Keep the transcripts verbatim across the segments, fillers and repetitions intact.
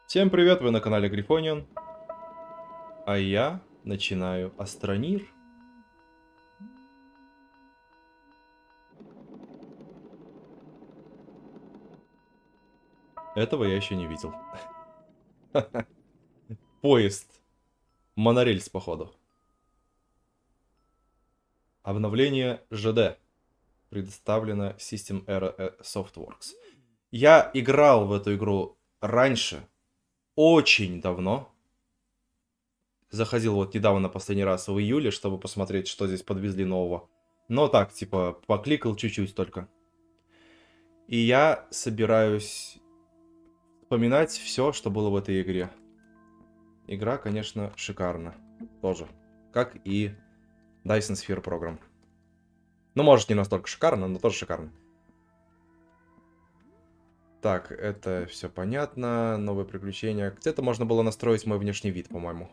Всем привет, вы на канале Грифониан. А я начинаю Астронир. Этого я еще не видел. Поезд. Монорельс, походу. Обновление ЖД. Предоставлено System Era Softworks. Я играл в эту игру раньше. Очень давно. Заходил вот недавно, последний раз, в июле, чтобы посмотреть, что здесь подвезли нового. Но так, типа, покликал чуть-чуть только. И я собираюсь вспоминать все, что было в этой игре. Игра, конечно, шикарна. Тоже. Как и Dyson Sphere Program. Ну, может, не настолько шикарно, но тоже шикарно. Так, это все понятно. Новые приключения. Где-то можно было настроить мой внешний вид, по-моему.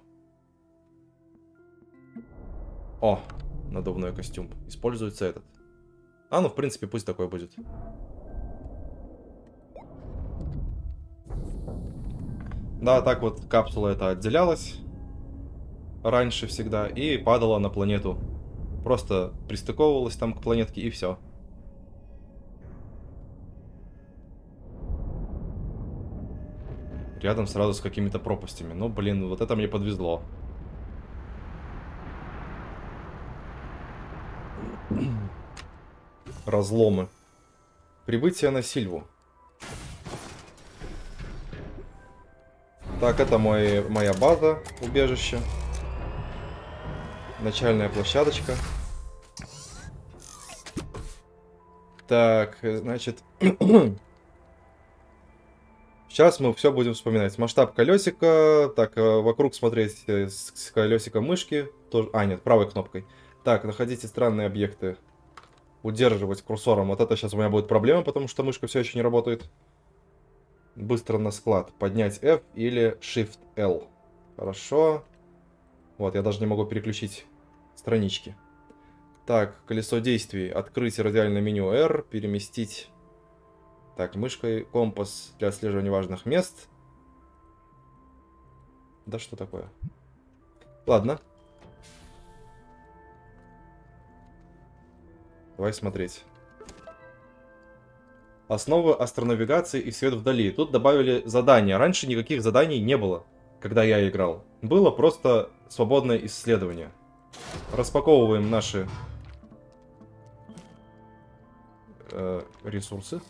О, надувной костюм. Используется этот. А, ну, в принципе, пусть такой будет. Да, так вот капсула эта отделялась раньше всегда и падала на планету. Просто пристыковывалась там к планетке и все. Рядом сразу с какими-то пропастями. Ну, блин, вот это мне подвезло. Разломы. Прибытие на Сильву. Так, это мой, моя база, убежище. Начальная площадочка. Так, значит... Сейчас мы все будем вспоминать. Масштаб колесика. Так, вокруг смотреть с колесика мышки. Тоже... А, нет, правой кнопкой. Так, находите странные объекты. Удерживать курсором. Вот это сейчас у меня будет проблема, потому что мышка все еще не работает. Быстро на склад. Поднять F или Shift-L. Хорошо. Вот, я даже не могу переключить странички. Так, колесо действий. Открыть радиальное меню R. Переместить... Так, мышкой компас для отслеживания важных мест. Да что такое? Ладно. Давай смотреть. Основы астронавигации и свет вдали. Тут добавили задания. Раньше никаких заданий не было, когда я играл. Было просто свободное исследование. Распаковываем наши э, ресурсы.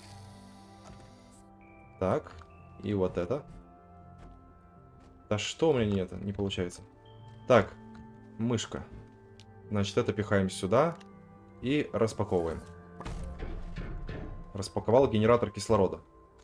Так, и вот это. Да что у меня нет, не получается. Так, мышка. Значит, это пихаем сюда и распаковываем. Распаковал генератор кислорода.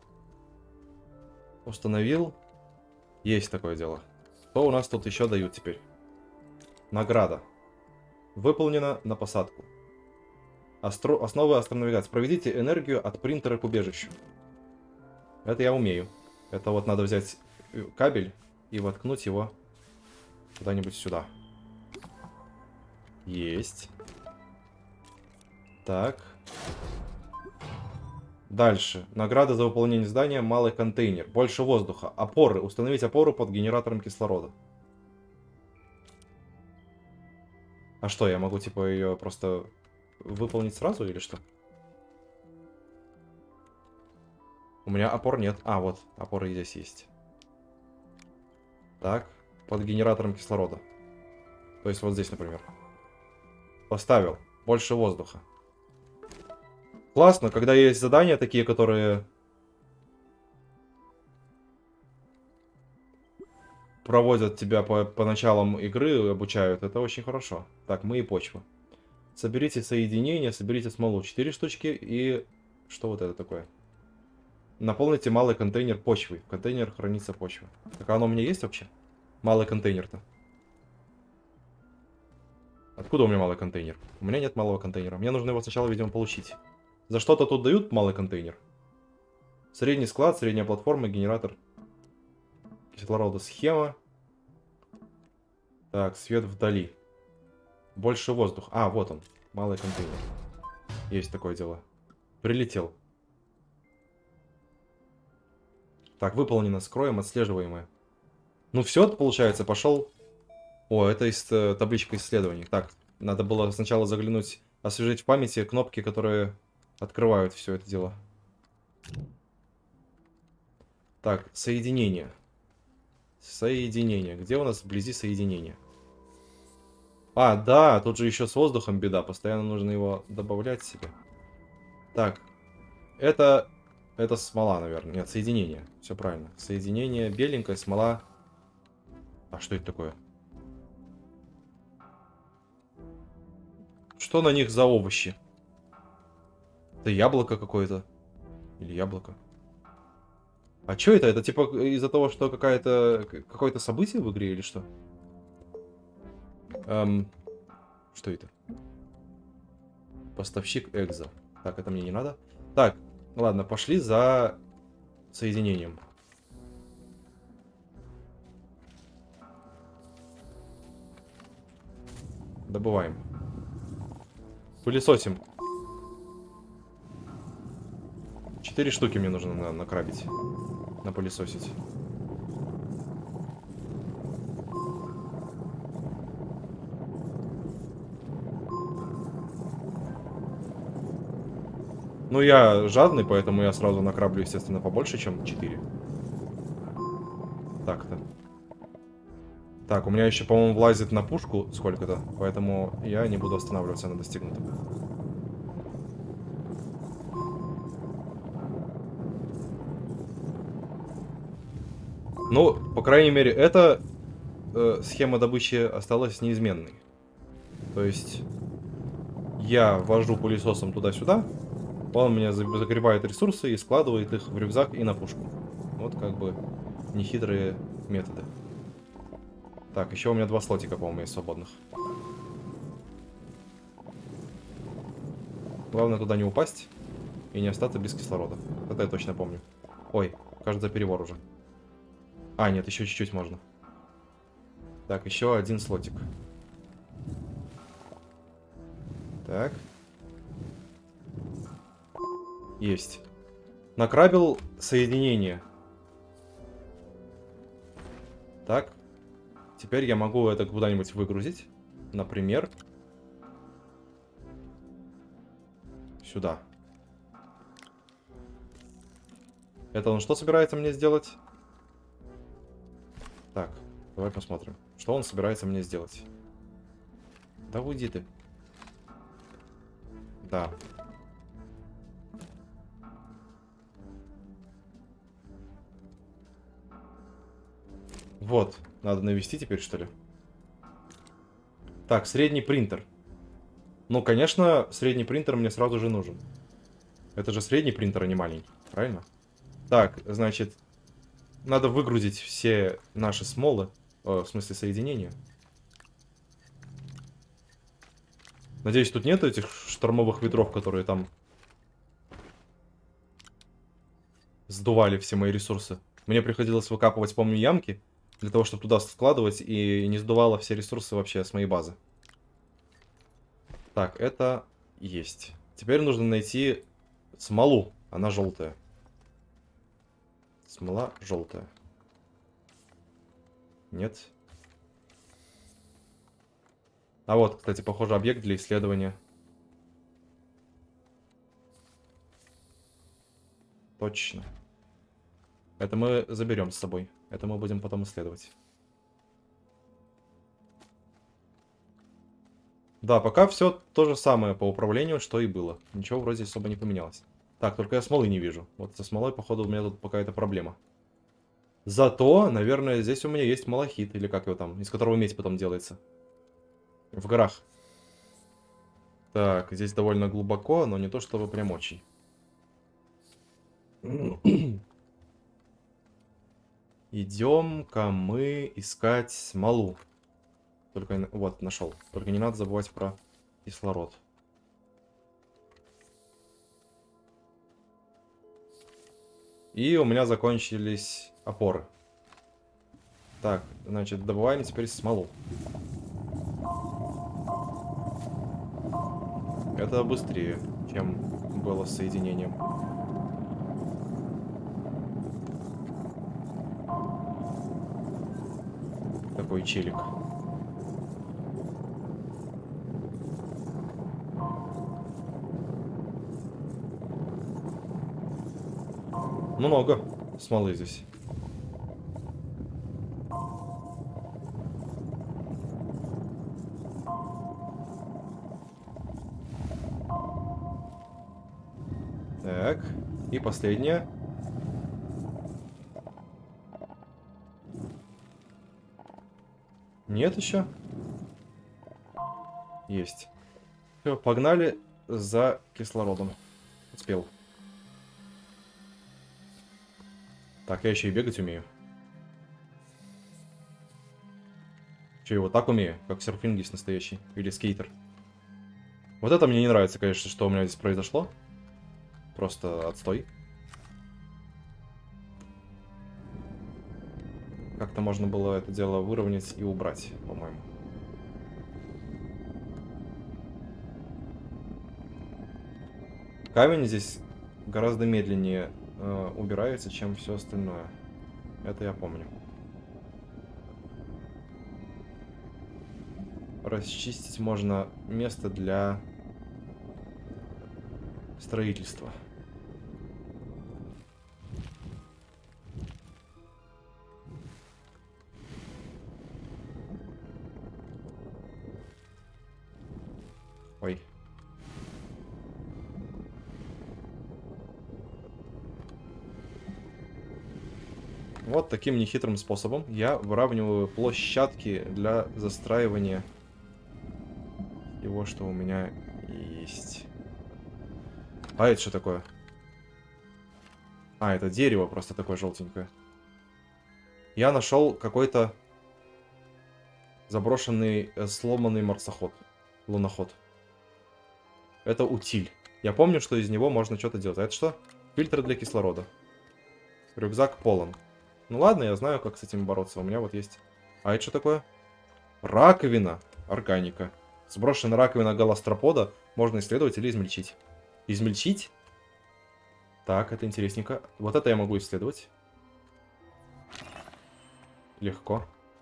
Установил. Есть такое дело. Что у нас тут еще дают теперь? Награда. Выполнено на посадку. Астро... Основы астронавигации. Проведите энергию от принтера к убежищу. Это я умею. Это вот надо взять кабель и воткнуть его куда-нибудь сюда. Есть. Так. Дальше. Награда за выполнение задания. Малый контейнер. Больше воздуха. Опоры. Установить опору под генератором кислорода. А что, я могу типа ее просто выполнить сразу или что? У меня опор нет. А, вот, опоры здесь есть. Так, под генератором кислорода. То есть вот здесь, например. Поставил. Больше воздуха. Классно, когда есть задания такие, которые проводят тебя по, по началам игры, обучают. Это очень хорошо. Так, мы и почва. Соберите соединения, соберите смолу. Четыре штучки и... Что вот это такое? Наполните малый контейнер почвой. В контейнер хранится почва. Так, а оно у меня есть вообще? Малый контейнер-то. Откуда у меня малый контейнер? У меня нет малого контейнера. Мне нужно его сначала, видимо, получить. За что-то тут дают малый контейнер. Средний склад, средняя платформа, генератор кислорода, схема. Так, свет вдали. Больше воздух. А, вот он. Малый контейнер. Есть такое дело. Прилетел. Так, выполнено. Скроем отслеживаемое. Ну все, получается, пошел. О, это из э, табличка исследований. Так, надо было сначала заглянуть, освежить в памяти кнопки, которые открывают все это дело. Так, соединение. Соединение. Где у нас вблизи соединение? А, да, тут же еще с воздухом беда. Постоянно нужно его добавлять себе. Так, это... Это смола, наверное. Нет, соединение. Все правильно. Соединение беленькое, смола. А что это такое? Что на них за овощи? Это яблоко какое-то? Или яблоко? А что это? Это типа из-за того, что какая-то какое-то событие в игре или что? Эм, что это? Поставщик экзо. Так, это мне не надо. Так, ладно, пошли за соединением. Добываем. Пылесосим. Четыре штуки мне нужно на накрабить. Напылесосить. Ну, я жадный, поэтому я сразу накраблю, естественно, побольше, чем четыре. Так-то. Так, у меня еще, по-моему, влазит на пушку сколько-то, поэтому я не буду останавливаться на достигнутом. Ну, по крайней мере, эта э, схема добычи осталась неизменной. То есть я вожу пылесосом туда-сюда, он мне загребает ресурсы и складывает их в рюкзак и на пушку. Вот как бы нехитрые методы. Так, еще у меня два слотика, по-моему, есть свободных. Главное туда не упасть и не остаться без кислорода. Это я точно помню. Ой, кажется, перебор уже. А, нет, еще чуть-чуть можно. Так, еще один слотик. Так. Есть. Накрабил соединение. Так. Теперь я могу это куда-нибудь выгрузить. Например, сюда. Это он что собирается мне сделать? Так, давай посмотрим. Что он собирается мне сделать? Да уйди ты. Да. Вот. Надо навести теперь, что ли? Так, средний принтер. Ну, конечно, средний принтер мне сразу же нужен. Это же средний принтер, а не маленький. Правильно? Так, значит, надо выгрузить все наши смолы. О, в смысле, соединения. Надеюсь, тут нет этих штормовых ветров, которые там сдували все мои ресурсы. Мне приходилось выкапывать, помню, ямки для того, чтобы туда складывать и не сдувало все ресурсы вообще с моей базы. Так, это есть. Теперь нужно найти смолу. Она желтая. Смола желтая. Нет. А вот, кстати, похоже, объект для исследования. Точно. Это мы заберем с собой. Это мы будем потом исследовать. Да, пока все то же самое по управлению, что и было. Ничего вроде особо не поменялось. Так, только я смолы не вижу. Вот со смолой, походу, у меня тут какая-то проблема. Зато, наверное, здесь у меня есть малахит, или как его там, из которого медь потом делается. В горах. Так, здесь довольно глубоко, но не то чтобы прям очень. Идем-ка мы искать смолу. Только, вот, нашел. Только не надо забывать про кислород. И у меня закончились опоры. Так, значит, добываем теперь смолу. Это быстрее, чем было с соединением. такой челик. Много смолы здесь. Так, и последняя. Нет еще? Есть. Все, погнали за кислородом. Успел. Так, я еще и бегать умею. Че, я вот так умею, как серфингист настоящий. Или скейтер. Вот это мне не нравится, конечно, что у меня здесь произошло. Просто отстой. Как-то можно было это дело выровнять и убрать, по-моему. Камень здесь гораздо медленнее э, убирается, чем все остальное. Это я помню. Расчистить можно место для строительства. Ой. Вот таким нехитрым способом я выравниваю площадки для застраивания всего, что у меня есть. А это что такое? А, это дерево просто такое желтенькое. Я нашел какой-то заброшенный, э, сломанный марсоход. Луноход. Это утиль. Я помню, что из него можно что-то делать. А это что? Фильтр для кислорода. Рюкзак полон. Ну ладно, я знаю, как с этим бороться. У меня вот есть... А это что такое? Раковина. Органика. Сброшенная раковина галастропода можно исследовать или измельчить. Измельчить? Так, это интересненько. Вот это я могу исследовать. Легко.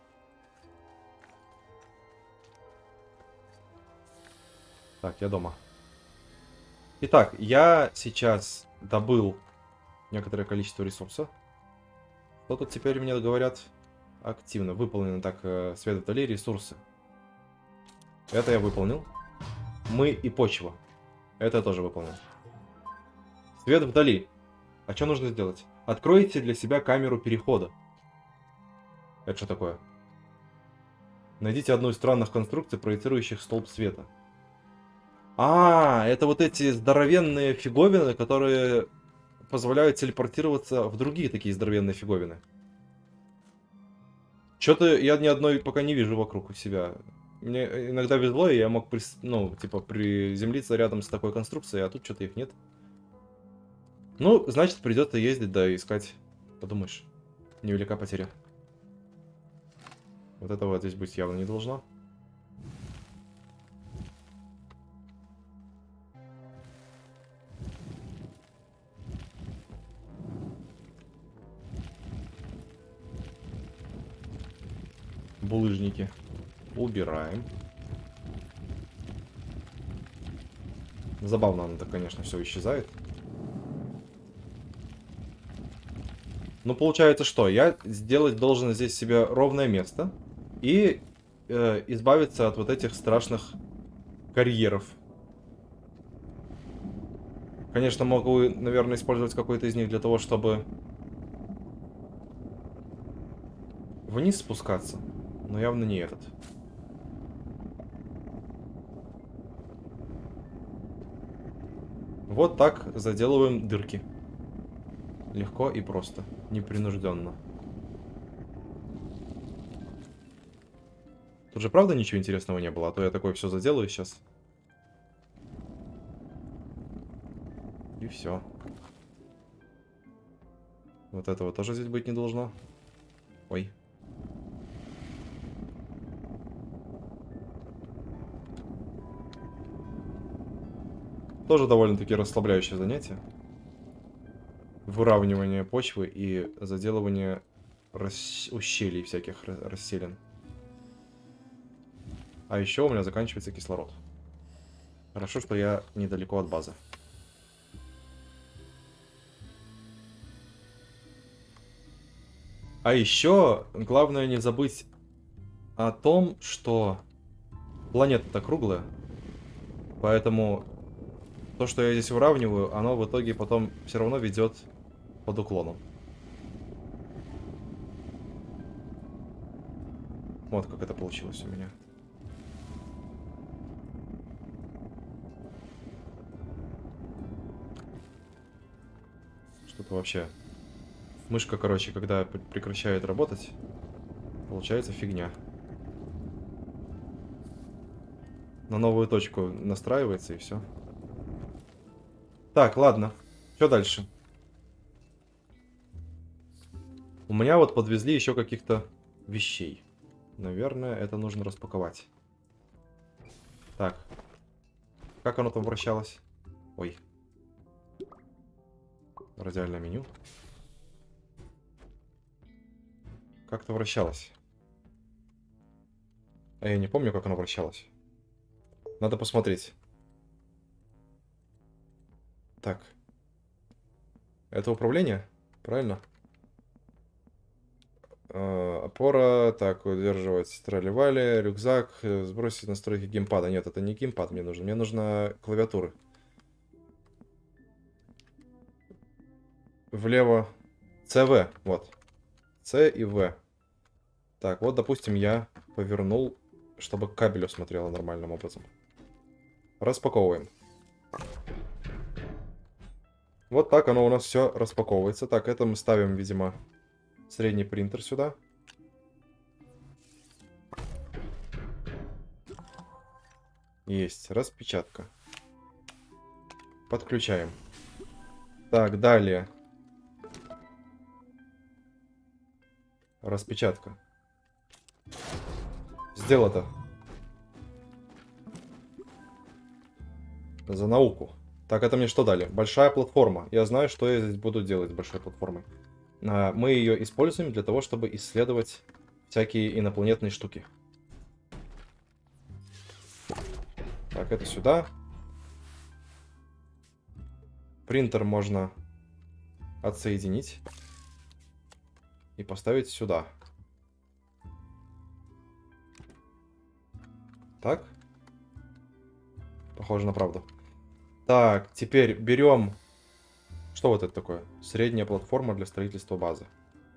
Так, я дома. Итак, я сейчас добыл некоторое количество ресурсов. Что тут теперь мне говорят? Активно. Выполнено так, э, свет вдали, ресурсы. Это я выполнил. Мы и почва. Это я тоже выполнил. Свет вдали. А что нужно сделать? Откройте для себя камеру перехода. Это что такое? Найдите одну из странных конструкций, проецирующих столб света. А, это вот эти здоровенные фиговины, которые позволяют телепортироваться в другие такие здоровенные фиговины. Что-то я ни одной пока не вижу вокруг у себя. Мне иногда везло, и я мог, при, ну, типа, приземлиться рядом с такой конструкцией, а тут что-то их нет. Ну, значит, придется ездить, да, искать. Подумаешь, невелика потеря. Вот этого здесь быть явно не должно. Булыжники. Убираем. Забавно оно так, конечно, все исчезает. Ну, получается, что? Я сделать должен здесь себе ровное место. И э, избавиться от вот этих страшных карьеров. Конечно, могу, наверное, использовать какой-то из них для того, чтобы вниз спускаться. Но явно не этот. Вот так заделываем дырки. Легко и просто. Непринужденно. Тут же правда ничего интересного не было, а то я такое все заделаю сейчас. И все. Вот этого тоже здесь быть не должно. Ой. Тоже довольно-таки расслабляющее занятие. Выравнивание почвы и заделывание рас... ущелий всяких расселен. А еще у меня заканчивается кислород. Хорошо, что я недалеко от базы. А еще главное не забыть о том, что планета-то круглая. Поэтому то, что я здесь выравниваю, оно в итоге потом все равно ведет под уклоном. Вот как это получилось у меня. Что-то вообще... Мышка, короче, когда прекращает работать, получается фигня. На новую точку настраивается и все. Так, ладно. Что дальше? У меня вот подвезли еще каких-то вещей. Наверное, это нужно распаковать. Так. Как оно там вращалось? Ой. Радиальное меню. Как-то вращалось. А я не помню, как оно вращалось. Надо посмотреть. Так. Это управление? Правильно? Э, опора. Так, удерживать тролливали. Рюкзак. Сбросить настройки геймпада. Нет, это не геймпад мне нужен. Мне нужна клавиатура. Влево. С В. Вот. С и В. Так, вот, допустим, я повернул, чтобы к кабелю смотрело нормальным образом. Распаковываем. Вот так оно у нас все распаковывается. Так, это мы ставим, видимо, средний принтер сюда. Есть, распечатка. Подключаем. Так, далее. Распечатка. Сделано. За науку. Так, это мне что дали? Большая платформа. Я знаю, что я здесь буду делать с большой платформой. А, мы ее используем для того, чтобы исследовать всякие инопланетные штуки. Так, это сюда. Принтер можно отсоединить и поставить сюда. Так. Похоже на правду. Так, теперь берем... Что вот это такое? Средняя платформа для строительства базы.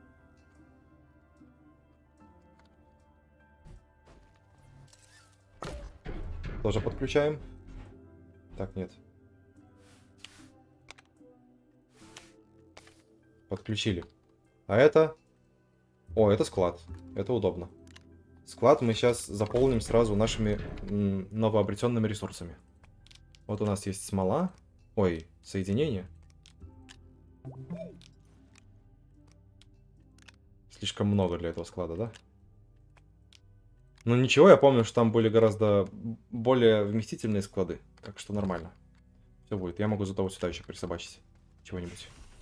Тоже подключаем. Так, нет. Подключили. А это... О, это склад. Это удобно. Склад мы сейчас заполним сразу нашими новообретенными ресурсами. Вот у нас есть смола. Ой, соединение. Слишком много для этого склада, да? Ну ничего, я помню, что там были гораздо более вместительные склады. Так что нормально. Все будет. Я могу зато вот сюда еще присобачить чего-нибудь.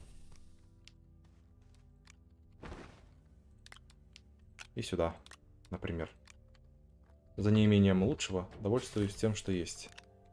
И сюда, например. За неимением лучшего довольствуюсь тем, что есть.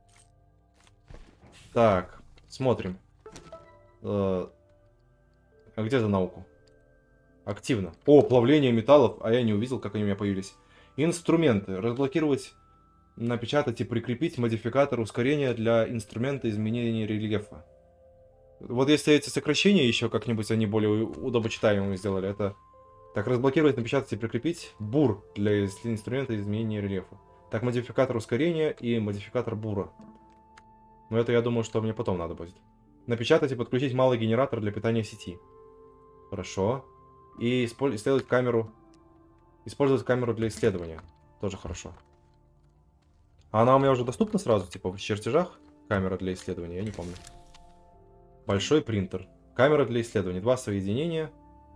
Так, смотрим. Э, а где за науку? Активно. О, плавление металлов, а я не увидел, как они у меня появились. Инструменты. Разблокировать, напечатать и прикрепить модификатор ускорения для инструмента изменения рельефа. Вот если эти сокращения еще как-нибудь они более удобочитаемыми сделали, это... Так, разблокировать, напечатать и прикрепить бур для инструмента изменения рельефа. Так, модификатор ускорения и модификатор бура. Но это, я думаю, что мне потом надо будет. Напечатать и подключить малый генератор для питания сети. Хорошо. И исследовать камеру. Использовать камеру для исследования. Тоже хорошо. А она у меня уже доступна сразу, типа в чертежах? Камера для исследования, я не помню. Большой принтер. Камера для исследования. Два соединения.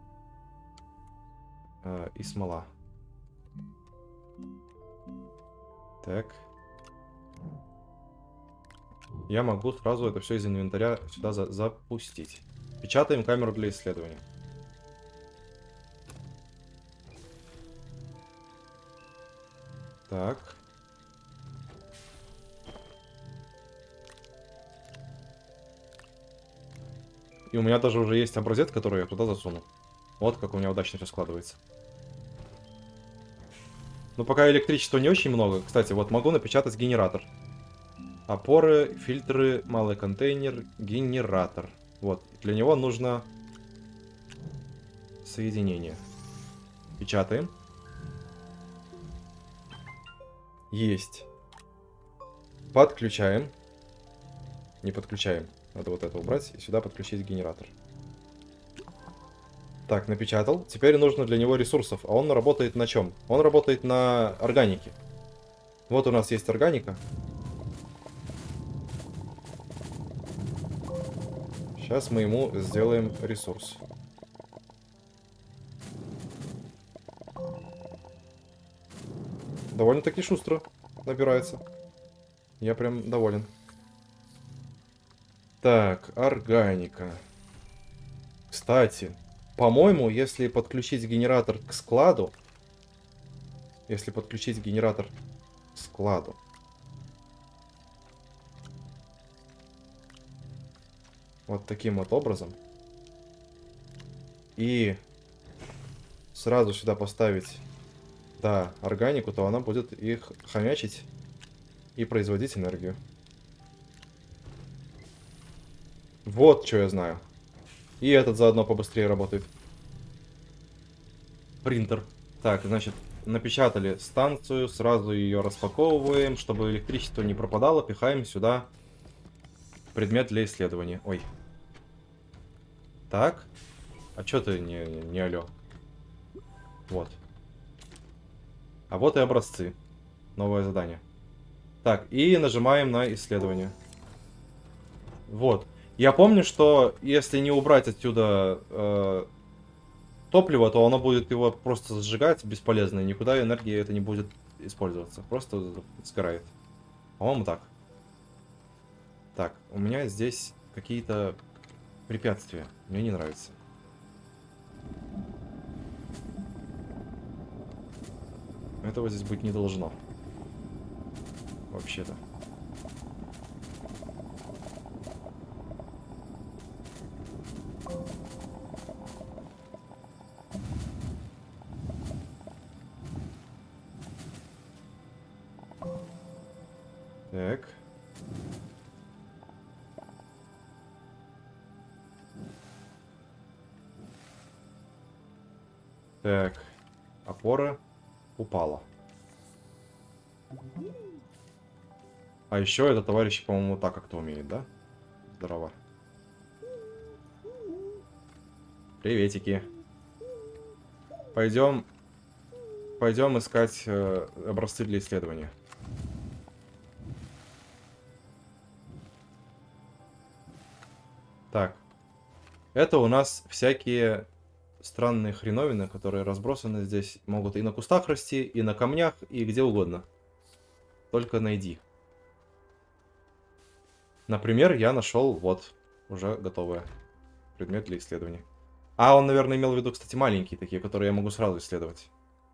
Э, и смола. Так. Я могу сразу это все из инвентаря сюда за запустить. Печатаем камеру для исследования. Так. И у меня даже уже есть образец, который я туда засуну. Вот как у меня удачно все складывается. Но пока электричества не очень много. Кстати, вот могу напечатать генератор. Опоры, фильтры, малый контейнер, генератор. Вот. Для него нужно соединение. Печатаем. Есть. Подключаем. Не подключаем. Надо вот это убрать и сюда подключить генератор. Так, напечатал. Теперь нужно для него ресурсов. А он работает на чем? Он работает на органике. Вот у нас есть органика. Сейчас мы ему сделаем ресурс. Довольно-таки шустро набирается. Я прям доволен. Так, органика. Кстати, по-моему, если подключить генератор к складу... Если подключить генератор к складу... Вот таким вот образом. И сразу сюда поставить, да, органику, то она будет их хомячить и производить энергию. Вот что я знаю. И этот заодно побыстрее работает. Принтер. Так, значит, напечатали станцию, сразу ее распаковываем, чтобы электричество не пропадало, пихаем сюда предмет для исследования. Ой. Так. А чё ты не, не, не алё? Вот. А вот и образцы. Новое задание. Так, и нажимаем на исследование. Вот. Я помню, что если не убрать отсюда э, топливо, то оно будет его просто сжигать бесполезно, и никуда энергия это не будет использоваться. Просто сгорает. По-моему, так. Так, у меня здесь какие-то препятствия. Мне не нравится. Этого здесь быть не должно. Вообще-то. Так. Так. Опора упала. А еще этот товарищ, по-моему, так как-то умеет, да? Здорово. Приветики. Пойдем... Пойдем искать э, образцы для исследования. Так. Это у нас всякие странные хреновины, которые разбросаны здесь. Могут и на кустах расти, и на камнях, и где угодно. Только найди. Например, я нашел вот уже готовое предмет для исследования. А, он, наверное, имел в виду, кстати, маленькие такие, которые я могу сразу исследовать.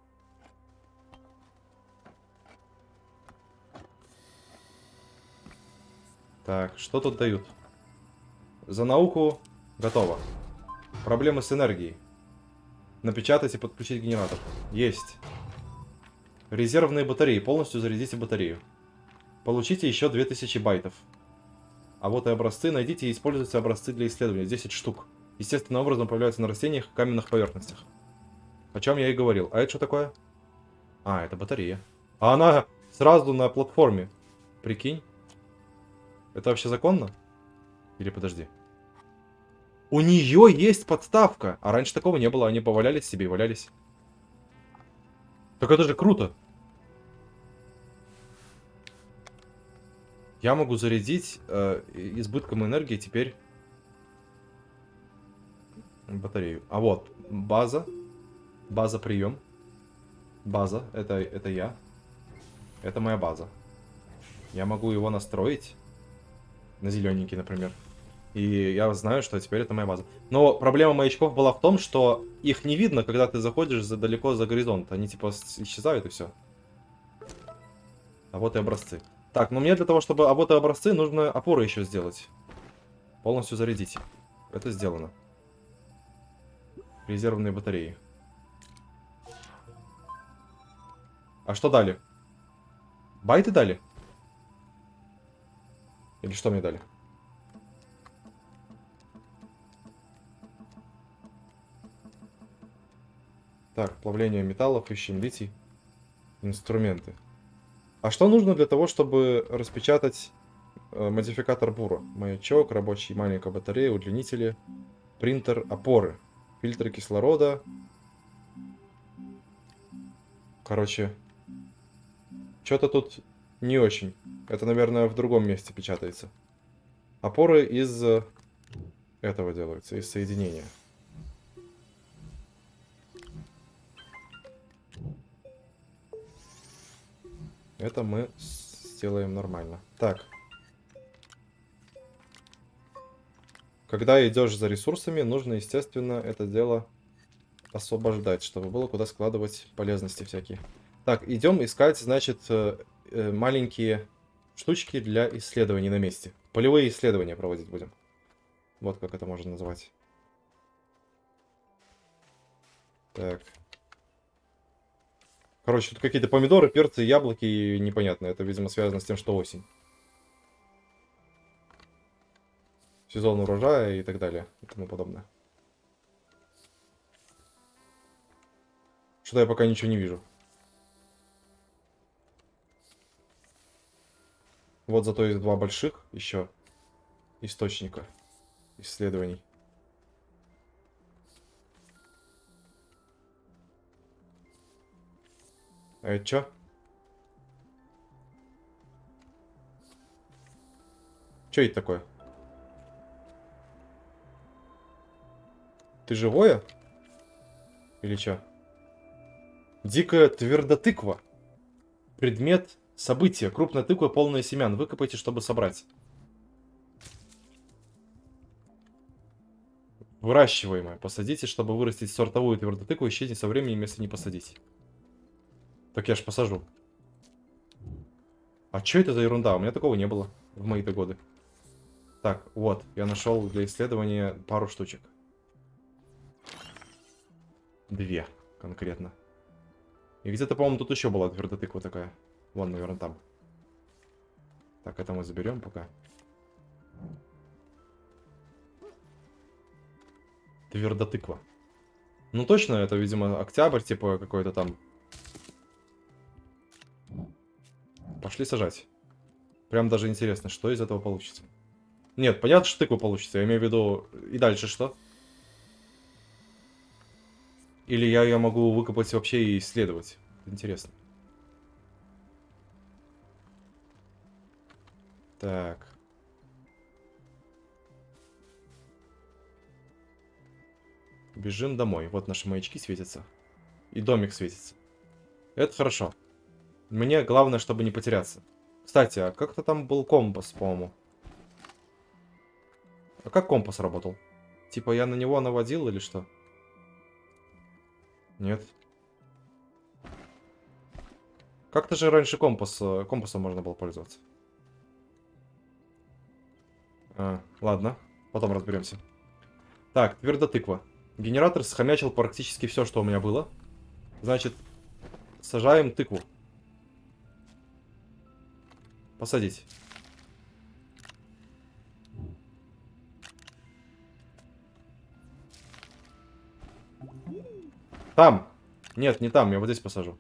Так, что тут дают? За науку готово. Проблемы с энергией. Напечатать и подключить генератор. Есть. Резервные батареи. Полностью зарядите батарею. Получите еще две тысячи байтов. А вот и образцы. Найдите и используйте образцы для исследования. десять штук. Естественным образом появляются на растениях и каменных поверхностях. О чем я и говорил. А это что такое? А, это батарея. А она сразу на платформе. Прикинь. Это вообще законно? Или подожди. У нее есть подставка. А раньше такого не было. Они повалялись себе и валялись. Так это же круто. Я могу зарядить э, избытком энергии теперь батарею. А вот база. База прием. База. Это, это я. Это моя база. Я могу его настроить. На зелененький, например. И я знаю, что теперь это моя база. Но проблема маячков была в том, что их не видно, когда ты заходишь за, далеко за горизонт. Они типа исчезают и все. А вот и образцы. Так, но мне для того, чтобы... А вот и образцы, нужно опоры еще сделать. Полностью зарядить. Это сделано. Резервные батареи. А что дали? Байты дали? Или что мне дали? Так, плавление металлов, ищем литий. Инструменты. А что нужно для того, чтобы распечатать э, модификатор бура? Маячок, рабочий маленькая батарея, удлинители, принтер, опоры, фильтры кислорода. Короче, что-то тут не очень. Это, наверное, в другом месте печатается. Опоры из этого делаются, из соединения. Это мы сделаем нормально. Так. Когда идешь за ресурсами, нужно, естественно, это дело освобождать, чтобы было куда складывать полезности всякие. Так, идем искать, значит, маленькие штучки для исследований на месте. Полевые исследования проводить будем. Вот как это можно назвать. Так. Короче, тут какие-то помидоры, перцы, яблоки и непонятно. Это, видимо, связано с тем, что осень. Сезон урожая и так далее. И тому подобное. Что-то я пока ничего не вижу. Вот зато есть два больших еще источника исследований. А это что? Что это такое? Ты живое? Или что? Дикая твердотыква. Предмет события. Крупная тыква, полная семян. Выкопайте, чтобы собрать. Выращиваемая. Посадите, чтобы вырастить сортовую твердотыкву. Исчезни со временем, если не посадить. Так я ж посажу. А что это за ерунда? У меня такого не было в мои-то годы. Так, вот. Я нашел для исследования пару штучек. Две конкретно. И где-то, по-моему, тут еще была твердотыква такая. Вон, наверное, там. Так, это мы заберем пока. Твердотыква. Ну, точно, это, видимо, октябрь, типа, какой-то там. Пошли сажать. Прям даже интересно, что из этого получится. Нет, понятно, что тыква получится. Я имею в виду, и дальше что? Или я ее могу выкопать вообще и исследовать. Интересно. Так. Бежим домой. Вот наши маячки светятся. И домик светится. Это хорошо. Мне главное, чтобы не потеряться. Кстати, а как-то там был компас, по-моему. А как компас работал? Типа я на него наводил или что? Нет. Как-то же раньше компас, компасом можно было пользоваться. А, ладно, потом разберемся. Так, твердотыква. Генератор схомячил практически все, что у меня было. Значит, сажаем тыкву. Посадить. Там. Нет, не там, я вот здесь посажу.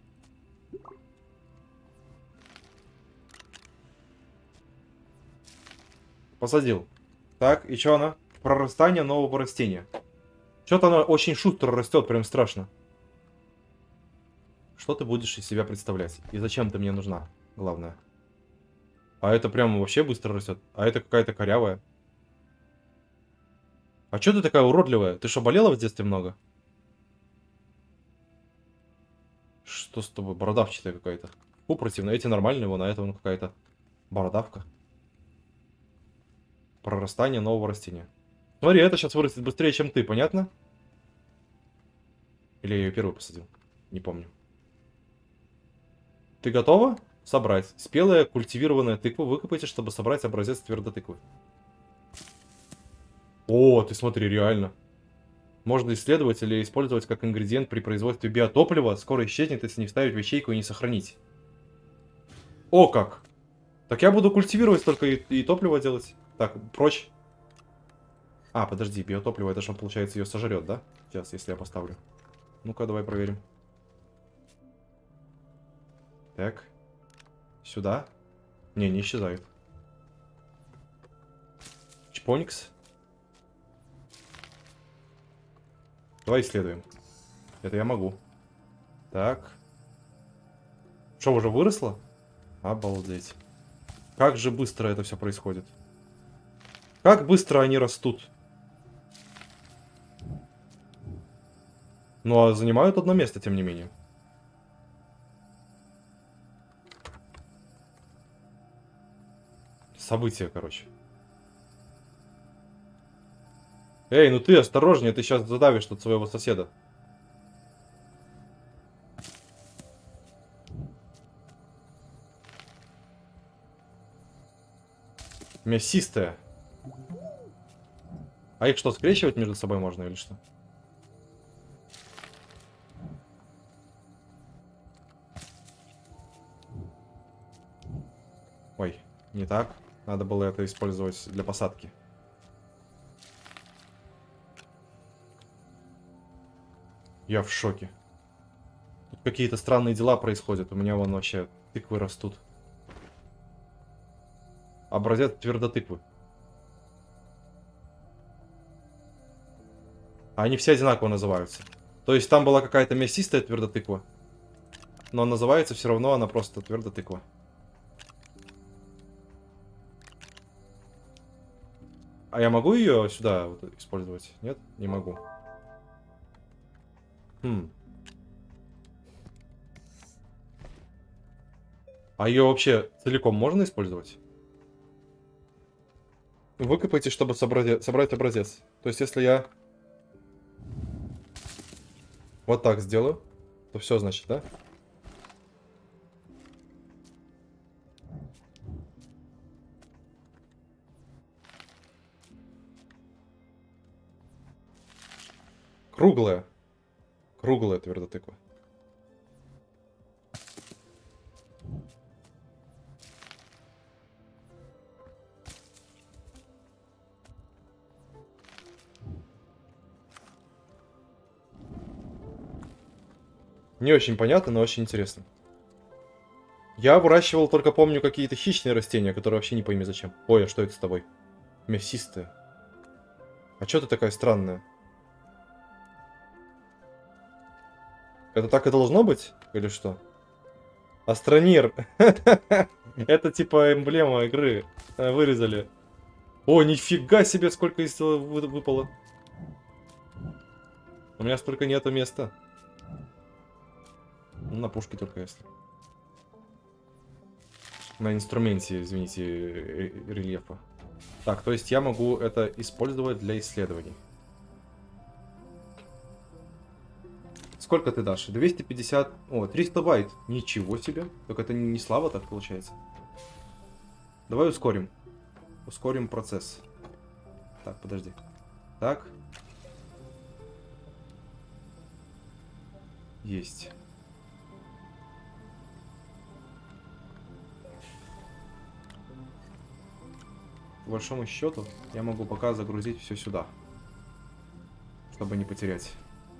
Посадил. Так, и что она? Прорастание нового растения. Что-то оно очень шустро растет, прям страшно. Что ты будешь из себя представлять? И зачем ты мне нужна? Главное. А это прям вообще быстро растет. А это какая-то корявая. А что ты такая уродливая? Ты что, болела в детстве много? Что с тобой? Бородавчатая какая-то. Фу, противно. Эти нормальные, вон, а это вон какая-то бородавка. Прорастание нового растения. Смотри, это сейчас вырастет быстрее, чем ты, понятно? Или я ее первую посадил? Не помню. Ты готова? Собрать. Спелая культивированная тыква. Выкопайте, чтобы собрать образец твердотыквы. О, ты смотри, реально. Можно исследовать или использовать как ингредиент при производстве биотоплива. Скоро исчезнет, если не вставить в ячейку и не сохранить. О, как! Так я буду культивировать только и, и топливо делать. Так, прочь. А, подожди, биотопливо, это же он, получается, ее сожрет, да? Сейчас, если я поставлю. Ну-ка, давай проверим. Так. Сюда. Не, не исчезает. Чпоникс. Давай исследуем. Это я могу. Так. Что, уже выросло? Обалдеть. Как же быстро это все происходит. Как быстро они растут. Ну, а занимают одно место, тем не менее. События, короче. Эй, ну ты осторожнее, ты сейчас задавишь тут своего соседа. Мясистая. А их что, скрещивать между собой можно или что? Ой, не так. Надо было это использовать для посадки. Я в шоке. Тут какие-то странные дела происходят. У меня вон вообще тыквы растут. Образец твердотыквы. Они все одинаково называются. То есть там была какая-то мясистая твердотыква. Но называется все равно она просто твердотыква. А я могу ее сюда вот использовать? Нет? Не могу. Хм. А ее вообще целиком можно использовать? Выкопайте, чтобы собрать, собрать образец. То есть, если я вот так сделаю, то все, значит, да? Круглая. Круглая твердотыква. Не очень понятно, но очень интересно. Я выращивал, только помню, какие-то хищные растения, которые вообще не пойми зачем. Ой, а что это с тобой? Мясистая. А что ты такая странная? Это так и должно быть? Или что? Астронир. Это типа эмблема игры. Вырезали. О, нифига себе, сколько из этого выпало. У меня столько нету места. На пушке только если. На инструменте, извините, рельефа. Так, то есть я могу это использовать для исследований. Сколько ты дашь? двести пятьдесят... О, триста байт. Ничего себе. Так это не слава так получается. Давай ускорим. Ускорим процесс. Так, подожди. Так. Есть. По большому счету, я могу пока загрузить все сюда. Чтобы не потерять.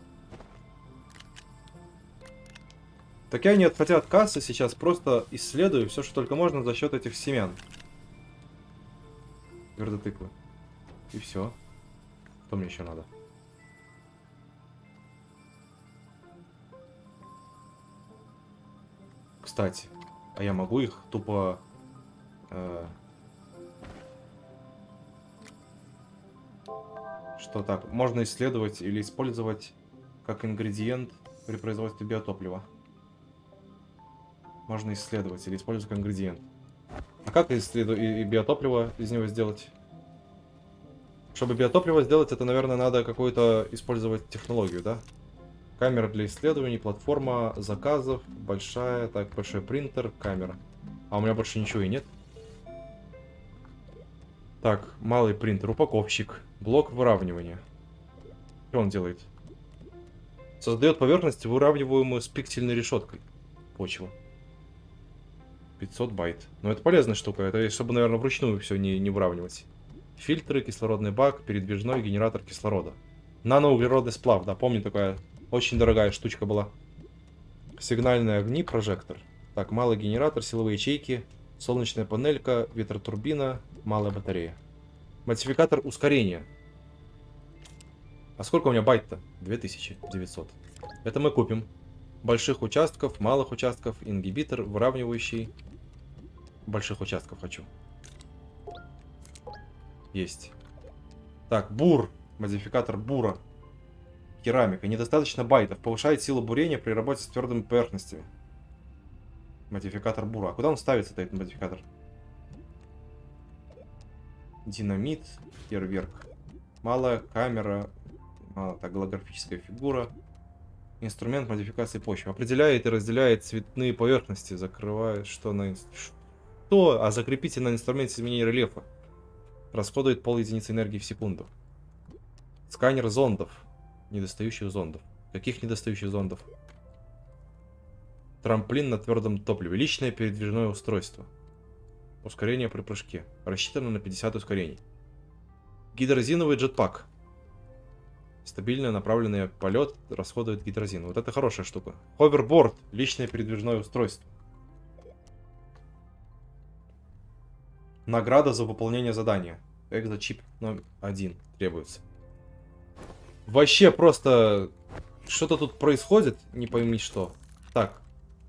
Так я не отходя от кассы сейчас просто исследую все, что только можно за счет этих семян. Твердотыквы. И все. Что мне еще надо? Кстати, а я могу их тупо... Э, что так? Можно исследовать или использовать как ингредиент при производстве биотоплива. Можно исследовать или использовать как ингредиент. А как исследовать и, и биотопливо из него сделать? Чтобы биотопливо сделать, это, наверное, надо какую-то использовать технологию, да? Камера для исследований, платформа заказов, большая, так, большой принтер, камера. А у меня больше ничего и нет. Так, малый принтер, упаковщик. Блок выравнивания. Что он делает? Создает поверхность, выравниваемую с пиксельной решеткой. Почва. пятьсот байт. Но это полезная штука. Это чтобы, наверное, вручную все не, не выравнивать. Фильтры, кислородный бак, передвижной генератор кислорода. Наноуглеродный сплав, да, помню, такая очень дорогая штучка была. Сигнальные огни, прожектор. Так, малый генератор, силовые ячейки, солнечная панелька, ветротурбина, малая батарея. Модификатор ускорения. А сколько у меня байт-то? две тысячи девятьсот. Это мы купим. Больших участков, малых участков, ингибитор, выравнивающий. Больших участков хочу. Есть. Так, бур. Модификатор бура. Керамика. Недостаточно байтов. Повышает силу бурения при работе с твердыми поверхностями. Модификатор бура. А куда он ставится, этот модификатор? Динамит. Фейерверк. Малая камера. А, так, голографическая фигура. Инструмент модификации почвы. Определяет и разделяет цветные поверхности. Закрывает, что на... Что? А закрепите на инструменте изменения рельефа. Расходует пол единицы энергии в секунду. Сканер зондов. Недостающих зондов. Каких недостающих зондов? Трамплин на твердом топливе. Личное передвижное устройство. Ускорение при прыжке. Рассчитано на пятьдесят ускорений. Гидрозиновый джетпак. Стабильно направленный полет расходует гидрозин. Вот это хорошая штука. Ховерборд. Личное передвижное устройство. Награда за выполнение задания. Экзочип номер один требуется. Вообще просто что-то тут происходит, не пойми что. Так.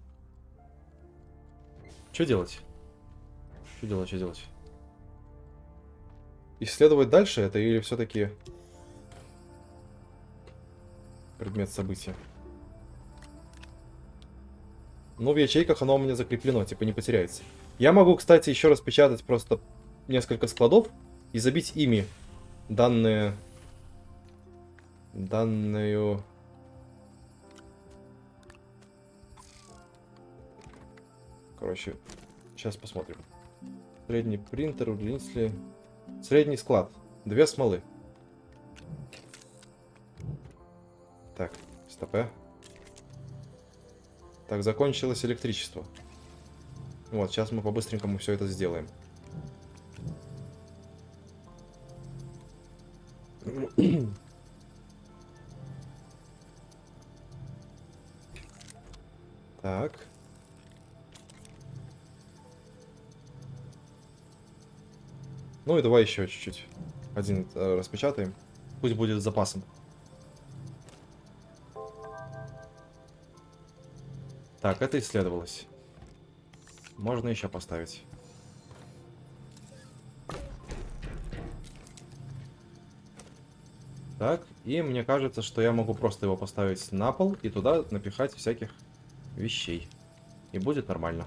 Что делать? Что делать, что делать? Исследовать дальше это или все-таки предмет события? Ну, в ячейках оно у меня закреплено, типа не потеряется. Я могу, кстати, еще распечатать просто несколько складов и забить ими данные... Данную... Короче, сейчас посмотрим. Средний принтер, удлинитель... Средний склад. Две смолы. Так, стопэ. Так, закончилось электричество. Вот, сейчас мы по-быстренькому все это сделаем. Так. Ну и давай еще чуть-чуть. Один э, распечатаем. Пусть будет с запасом. Так, это исследовалось. Можно еще поставить. Так, и мне кажется, что я могу просто его поставить на пол и туда напихать всяких вещей. И будет нормально.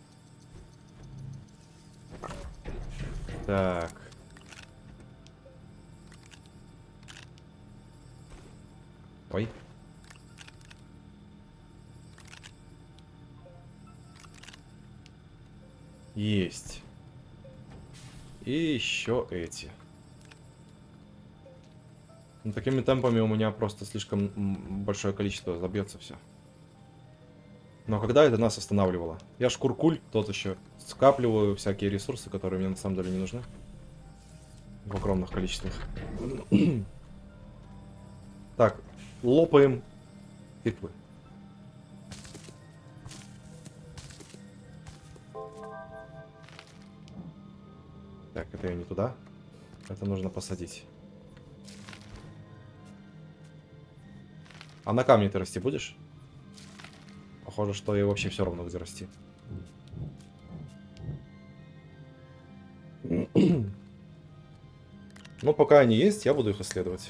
Так. Ой. Есть. И еще эти. Ну, такими темпами у меня просто слишком большое количество забьется все. Но когда это нас останавливало? Я ж куркуль, тот еще. Скапливаю всякие ресурсы, которые мне на самом деле не нужны. В огромных количествах. Так, лопаем тыквы. Так, это я не туда. Это нужно посадить. А на камне ты расти будешь? Похоже, что ей вообще все равно где расти. Но пока они есть, я буду их исследовать.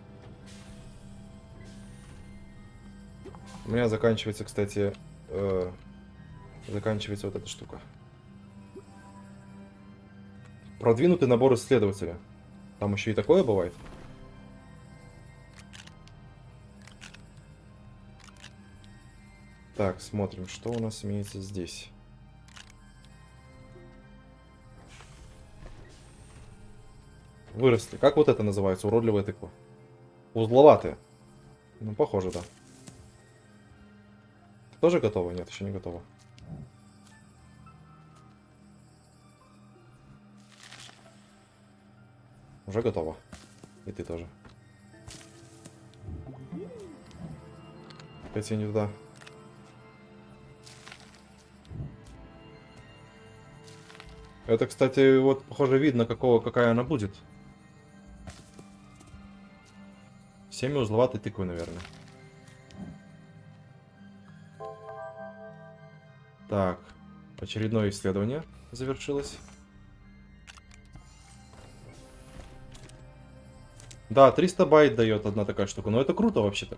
У меня заканчивается, кстати, э, заканчивается вот эта штука. Продвинутый набор исследователя. Там еще и такое бывает. Так, смотрим, что у нас имеется здесь. Выросли. Как вот это называется? Уродливая тыква. Узловатые. Ну, похоже, да. Тоже готово? Нет, еще не готово. Уже готово. И ты тоже. Опять я не туда. Это, кстати, вот, похоже, видно, какого, какая она будет. Семя узловатой тыквы, наверное. Так. Очередное исследование завершилось. Да, триста байт дает одна такая штука. Но это круто вообще-то.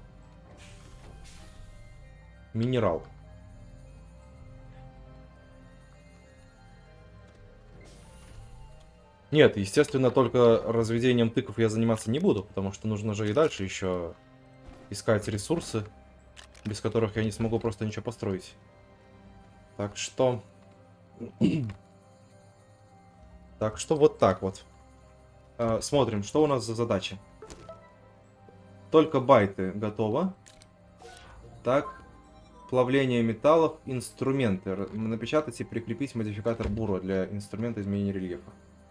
Минерал. Нет, естественно, только разведением тыков я заниматься не буду, потому что нужно же и дальше еще искать ресурсы, без которых я не смогу просто ничего построить. Так что... Так что вот так вот. Э, смотрим, что у нас за задача. Только байты готово. Так. Плавление металлов, инструменты. Напечатать и прикрепить модификатор бура для инструмента изменения рельефа.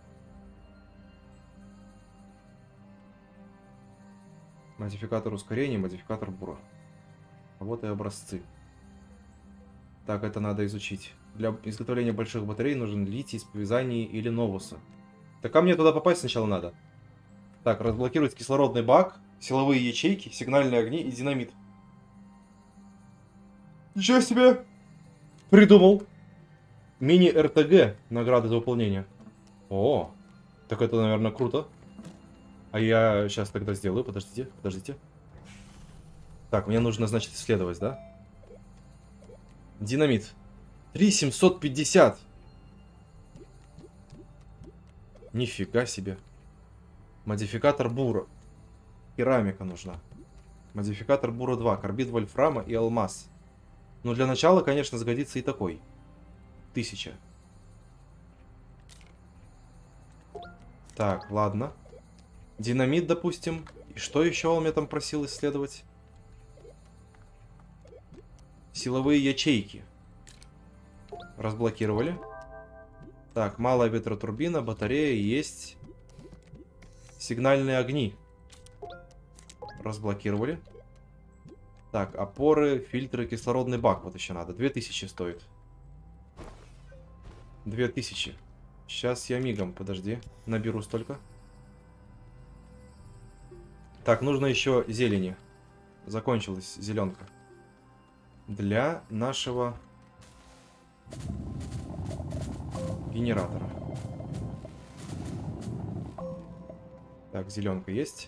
Модификатор ускорения, модификатор бура. Вот и образцы. Так, это надо изучить. Для изготовления больших батарей нужен литий из повязаний или новуса. Так, а мне туда попасть сначала надо. Так, разблокировать кислородный бак, силовые ячейки, сигнальные огни и динамит. Ничего себе! Придумал. Мини-эр тэ гэ. Награды за выполнение. О, так это, наверное, круто. А я сейчас тогда сделаю. Подождите, подождите. Так, мне нужно, значит, исследовать, да? Динамит. три тысячи семьсот пятьдесят. Нифига себе. Модификатор бура. Керамика нужна. Модификатор бура два. Карбид вольфрама и алмаз. Но для начала, конечно, сгодится и такой. Тысяча. Так, ладно. Динамит, допустим. И что еще он мне там просил исследовать? Силовые ячейки. Разблокировали. Так, малая ветротурбина, батарея есть. Сигнальные огни. Разблокировали. Так, опоры, фильтры, кислородный бак. Вот еще надо. две тысячи стоит. две тысячи. Сейчас я мигом, подожди. Наберу столько. Так, нужно еще зелени. Закончилась зеленка. Для нашего генератора. Так, зеленка есть.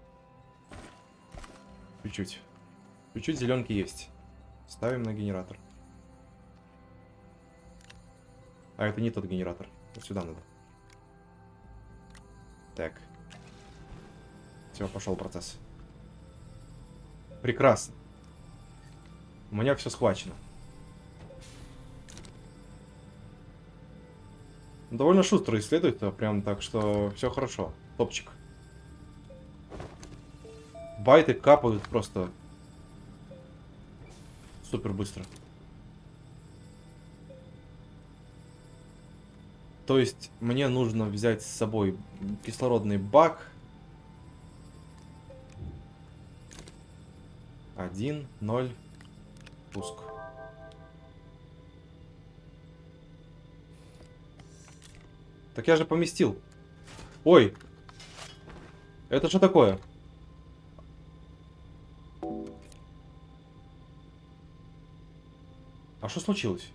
Чуть-чуть. Чуть-чуть зеленки есть. Ставим на генератор. А это не тот генератор. Вот сюда надо. Так. Все, пошел процесс. Прекрасно. У меня все схвачено. Довольно шустро исследует-то, прям так что все хорошо. Топчик. Байты капают просто супер быстро. То есть мне нужно взять с собой кислородный бак. Один, ноль, пуск. Так я же поместил. Ой. Это что такое? А что случилось?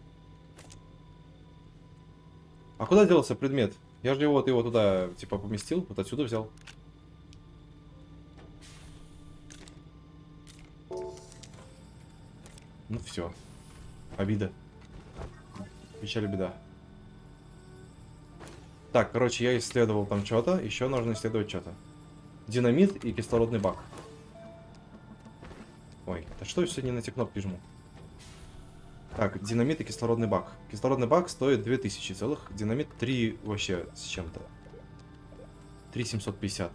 А куда делся предмет? Я же его, вот его туда, типа, поместил. Вот отсюда взял. Ну все. Обида. Печаль, беда. Так, короче, я исследовал там что-то. Еще нужно исследовать что-то. Динамит и кислородный бак. Ой, да что я сегодня на эти кнопки жму? Так, динамит и кислородный бак. Кислородный бак стоит две тысячи целых. Динамит три вообще с чем-то. три тысячи семьсот пятьдесят.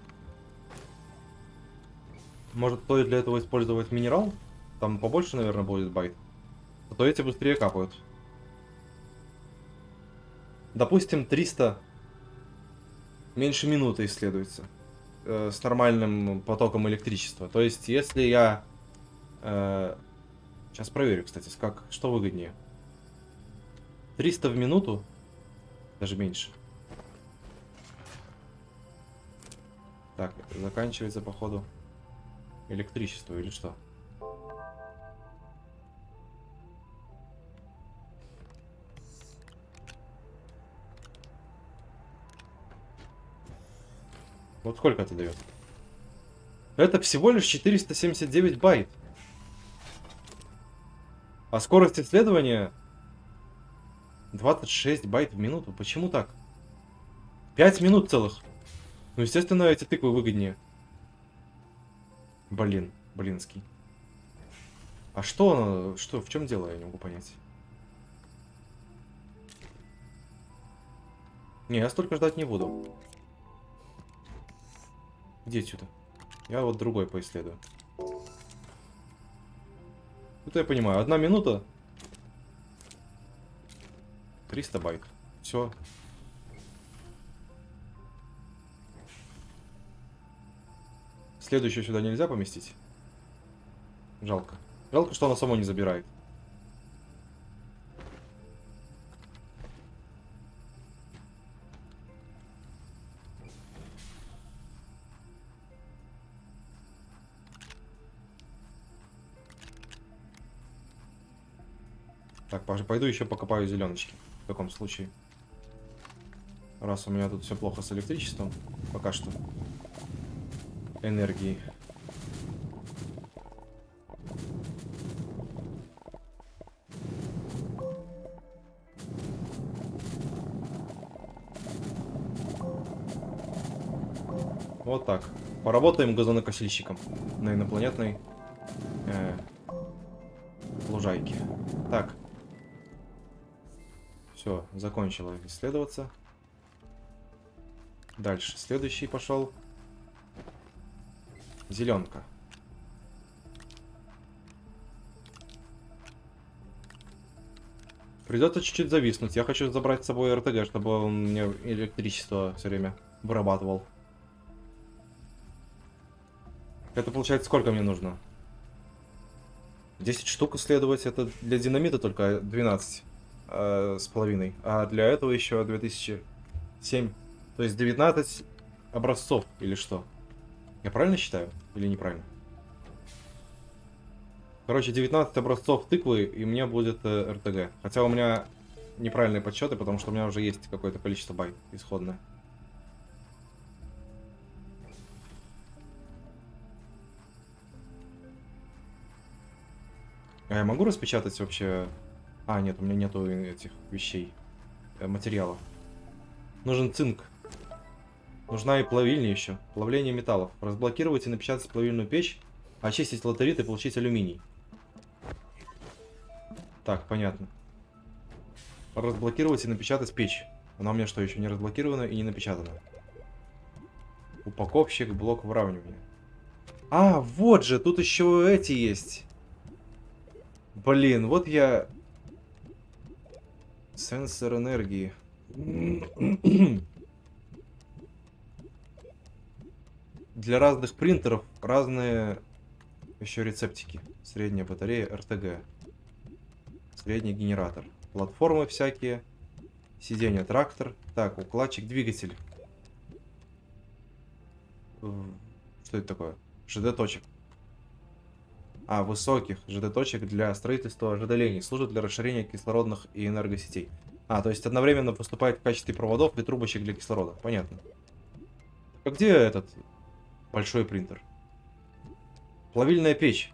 Может, стоит для этого использовать минерал? Там побольше, наверное, будет байт. А то эти быстрее капают. Допустим, триста меньше минуты исследуется. Э, с нормальным потоком электричества. То есть, если я... Э, сейчас проверю, кстати, как, что выгоднее. триста в минуту, даже меньше. Так, заканчивается, походу, электричество или что? Вот сколько это дает? Это всего лишь четыреста семьдесят девять байт. А скорость исследования двадцать шесть байт в минуту. Почему так? пять минут целых. Ну, естественно, эти тыквы выгоднее. Блин, блинский. А что оно? Что, в чем дело, я не могу понять. Не, я столько ждать не буду. Где сюда? Я вот другой поисследую. Тут я понимаю, одна минута. триста байт. Все. Следующую сюда нельзя поместить. Жалко. Жалко, что оно само не забирает. Так, пойду еще покопаю зеленочки. В таком случае. Раз у меня тут все плохо с электричеством. Пока что. Энергии. Вот так. Поработаем газонокосильщиком на инопланетной э, лужайке. Так. Все, закончила исследоваться. Дальше. Следующий пошел. Зеленка. Придется чуть-чуть зависнуть. Я хочу забрать с собой эр тэ гэ, чтобы он мне электричество все время вырабатывал. Это получается сколько мне нужно? десять штук исследовать. Это для динамита только двенадцать э, с половиной. А для этого еще две тысячи семь. То есть девятнадцать образцов или что? Я правильно считаю? Или неправильно? Короче, девятнадцать образцов тыквы, и у меня будет э, эр тэ гэ. Хотя у меня неправильные подсчеты, потому что у меня уже есть какое-то количество байт исходное. А я могу распечатать вообще... А, нет, у меня нету этих вещей, э, материалов. Нужен цинк. Нужна и плавильня еще. Плавление металлов. Разблокировать и напечатать плавильную печь. Очистить латерит и получить алюминий. Так, понятно. Разблокировать и напечатать печь. Она у меня что, еще не разблокирована и не напечатана? Упаковщик, блок выравнивания. А, вот же, тут еще эти есть. Блин, вот я... Сенсор энергии. Для разных принтеров разные еще рецептики. Средняя батарея, эр тэ гэ. Средний генератор. Платформы всякие. Сиденье, трактор. Так, укладчик, двигатель. Что это такое? жэ дэ-точек. А, высоких жэ дэ-точек для строительства жэ дэ-линий. Служат для расширения кислородных и энергосетей. А, то есть одновременно выступает в качестве проводов и трубочек для кислорода. Понятно. А где этот большой принтер? Плавильная печь.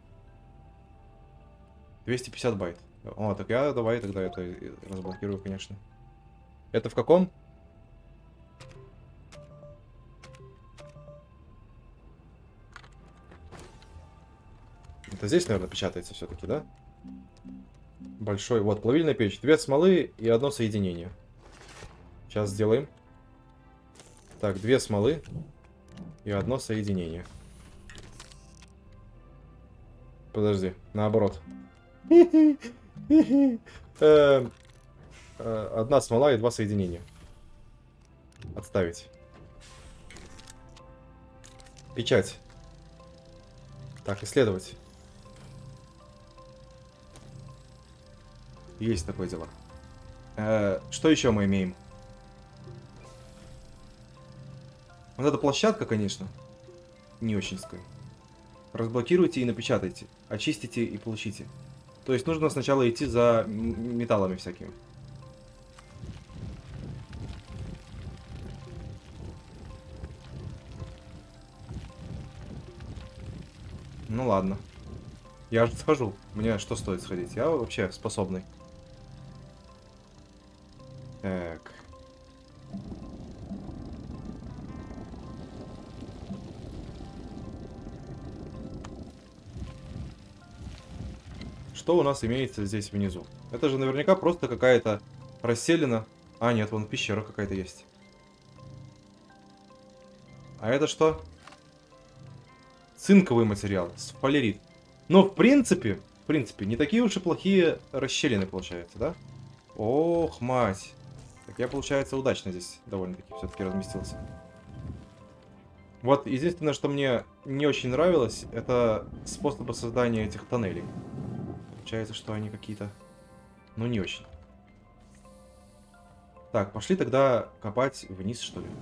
двести пятьдесят байт. О, так я давай тогда это разблокирую, конечно. Это в каком? Это здесь, наверное, печатается все-таки, да? Большой. Вот, плавильная печь. Две смолы и одно соединение. Сейчас сделаем. Так, две смолы и одно соединение. Подожди, наоборот. Одна смола и два соединения. Отставить. Печать. Так, исследовать. Есть такое дело. Э, что еще мы имеем? Вот эта площадка, конечно, не очень скай. Разблокируйте и напечатайте. Очистите и получите. То есть нужно сначала идти за металлами всякими. Ну ладно. Я же схожу. Мне что стоит сходить? Я вообще способный. Так. Что у нас имеется здесь внизу? Это же наверняка просто какая-то расселена. А, нет, вон пещера какая-то есть. А это что? Цинковый материал, сфалерит. Но в принципе, в принципе, не такие уж и плохие расщелины получаются, да? Ох, мать. Так я, получается, удачно здесь довольно-таки все-таки разместился. Вот единственное, что мне не очень нравилось, это способы создания этих тоннелей. Получается, что они какие-то, ну, не очень. Так, пошли тогда копать вниз, что ли.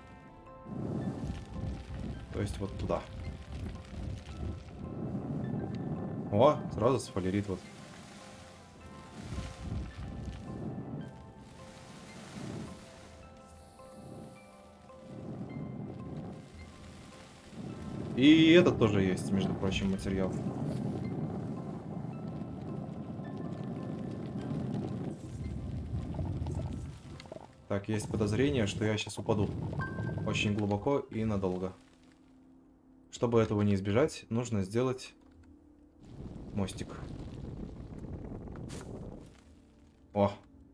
То есть вот туда. О, сразу сфалерит вот. И этот тоже есть, между прочим, материал. Так, есть подозрение, что я сейчас упаду очень глубоко и надолго. Чтобы этого не избежать, нужно сделать мостик. О!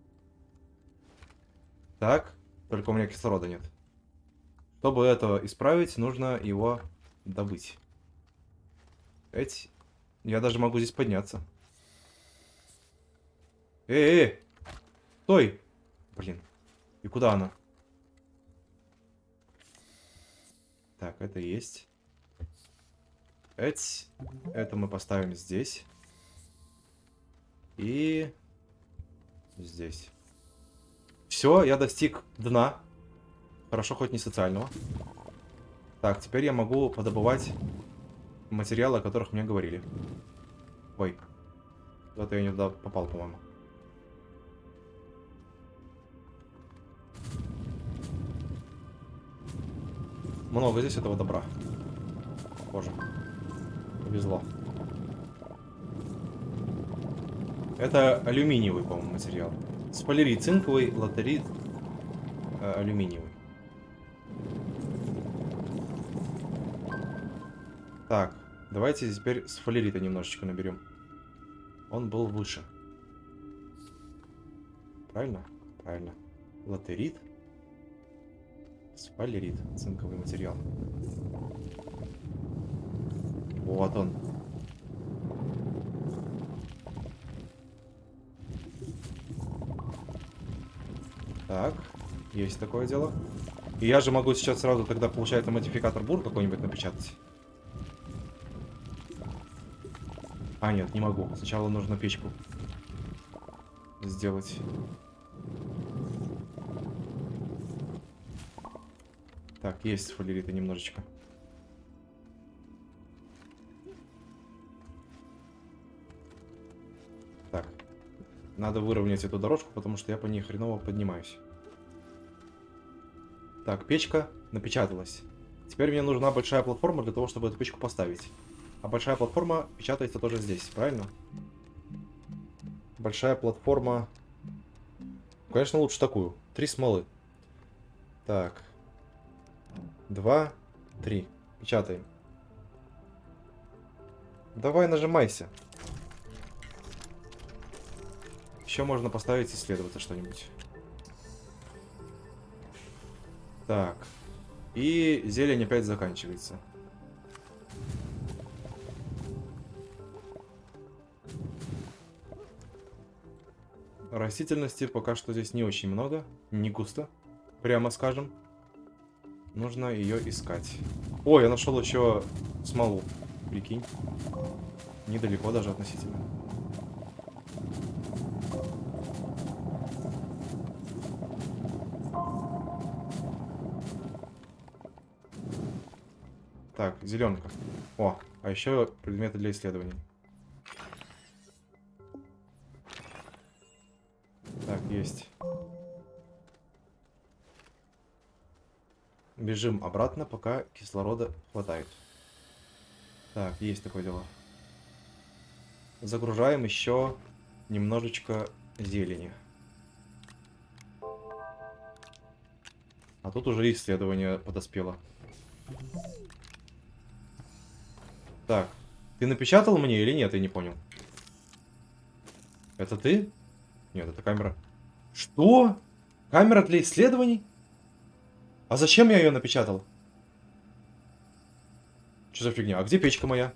Так, только у меня кислорода нет. Чтобы это исправить, нужно его добыть. Эть, я даже могу здесь подняться. Эй, эй! Стой! Блин. И куда она? Так, это есть. Эть, это мы поставим здесь. И здесь. Все, я достиг дна. Хорошо, хоть не социального. Так, теперь я могу подобывать материалы, о которых мне говорили. Ой. Вот я не туда попал, по-моему. Много здесь этого добра. Боже. Повезло. Это алюминиевый, по-моему, материал. Сфалерит цинковый, латерит э, алюминиевый. Так, давайте теперь сфалерита немножечко наберем. Он был выше. Правильно? Правильно. Латерит. Сфалерит. Цинковый материал. Вот он. Так, есть такое дело. И я же могу сейчас сразу тогда, получается, модификатор бур какой-нибудь напечатать. А, нет, не могу. Сначала нужно печку сделать. Так, есть сфалерита немножечко. Так. Надо выровнять эту дорожку, потому что я по ней хреново поднимаюсь. Так, печка напечаталась. Теперь мне нужна большая платформа для того, чтобы эту печку поставить. А большая платформа печатается тоже здесь, правильно? Большая платформа... Конечно, лучше такую. Три смолы. Так. Два, три. Печатаем. Давай, нажимайся. Еще можно поставить исследоваться что-нибудь. Так. И зелень опять заканчивается. Растительности пока что здесь не очень много. Не густо, прямо скажем. Нужно ее искать. О, я нашел еще смолу. Прикинь. Недалеко даже относительно. Так, зеленка. О, а еще предметы для исследований. Так, есть. Бежим обратно, пока кислорода хватает. Так, есть такое дело. Загружаем еще немножечко зелени. А тут уже исследование подоспело. Так, ты напечатал мне или нет? Я не понял. Это ты? Нет, это камера. Что? Камера для исследований? А зачем я ее напечатал? Что за фигня? А где печка моя?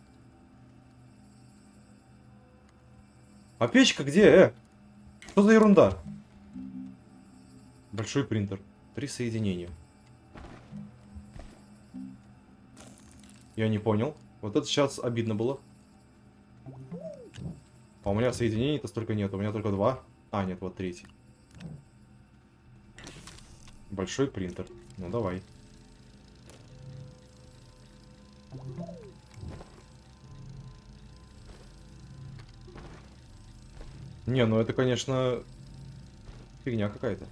А печка где? Э? Что за ерунда? Большой принтер. Три соединения. Я не понял. Вот это сейчас обидно было. А у меня соединений-то столько нет. У меня только два. А, нет, вот третий. Большой принтер. Ну, давай. Не, ну это, конечно, фигня какая-то.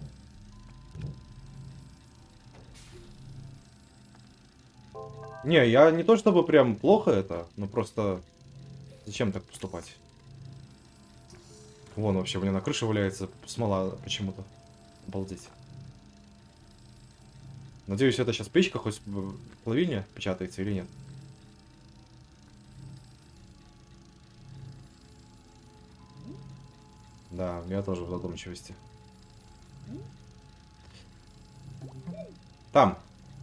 Не, я не то чтобы прям плохо это, но просто зачем так поступать? Вон вообще у меня на крыше валяется смола почему-то. Обалдеть. Надеюсь, это сейчас печка хоть плавильня печатается или нет. Да, у меня тоже в задумчивости. Там.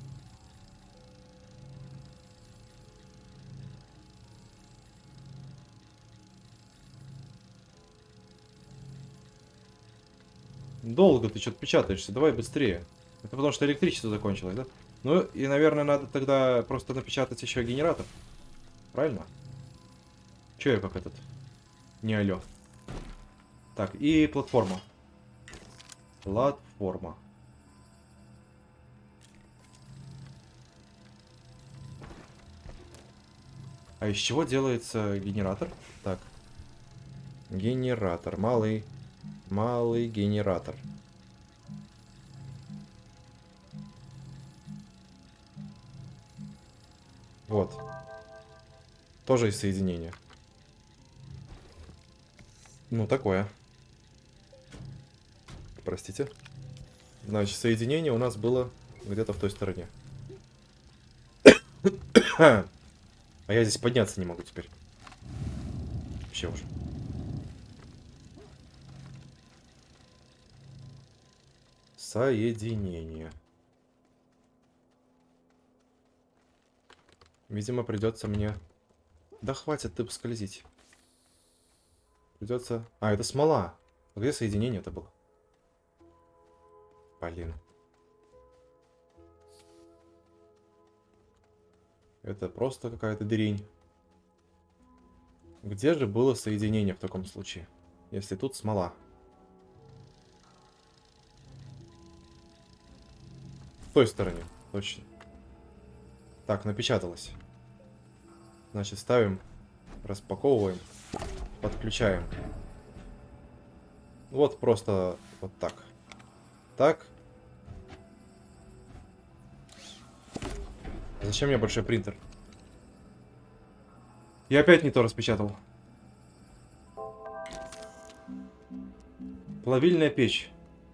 Долго ты что-то печатаешься, давай быстрее. Это потому что электричество закончилось, да? Ну и, наверное, надо тогда просто напечатать еще генератор. Правильно? Че я как этот? Не алё. Так, и платформа. Платформа. А из чего делается генератор? Так. Генератор. Малый. Малый генератор. Вот. Тоже из соединения. Ну, такое. Простите. Значит, соединение у нас было где-то в той стороне. А я здесь подняться не могу теперь. Вообще уже. Соединение. Видимо, придется мне... Да хватит ты скользить. Придется... А, это смола. А где соединение-то было? Блин. Это просто какая-то дрянь. Где же было соединение в таком случае? Если тут смола. В той стороне, точно. Так, напечаталось. Значит, ставим, распаковываем, подключаем. Вот просто вот так. Так. Зачем мне большой принтер? Я опять не то распечатал. Плавильная печь.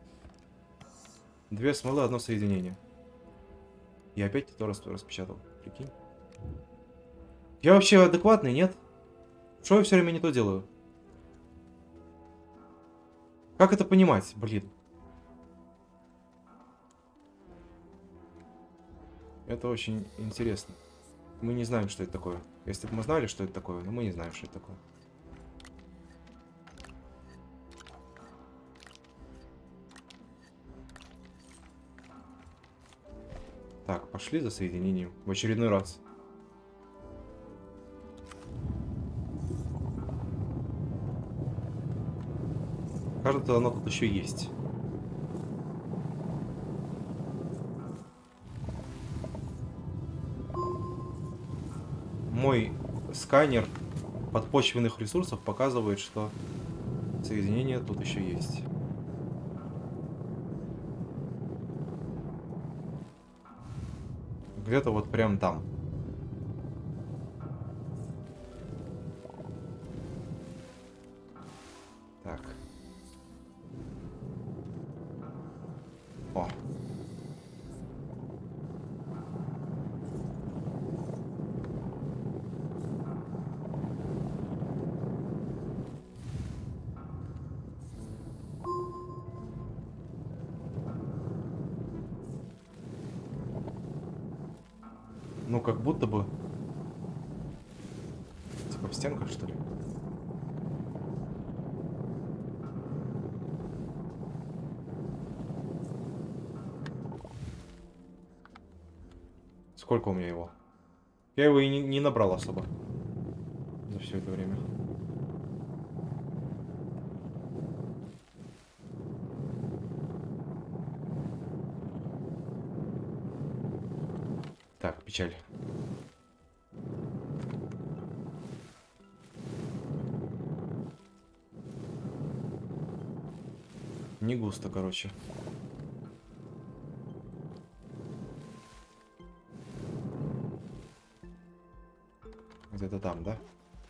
Две смолы, одно соединение. Я опять не то распечатал. Прикинь. Я вообще адекватный, нет? Что я все время не то делаю? Как это понимать, блин? Это очень интересно. Мы не знаем, что это такое. Если бы мы знали, что это такое, но мы не знаем, что это такое. Так, пошли за соединением. В очередной раз. Кажется, оно тут еще есть. Мой сканер подпочвенных ресурсов показывает, что соединение тут еще есть. Где-то вот прям там. Так. О. Ну, как будто бы... Типа в стенках, что ли? Сколько у меня его? Я его и не, не набрал особо. За все это время. Так, печаль. Не густо, короче. Где-то там, да?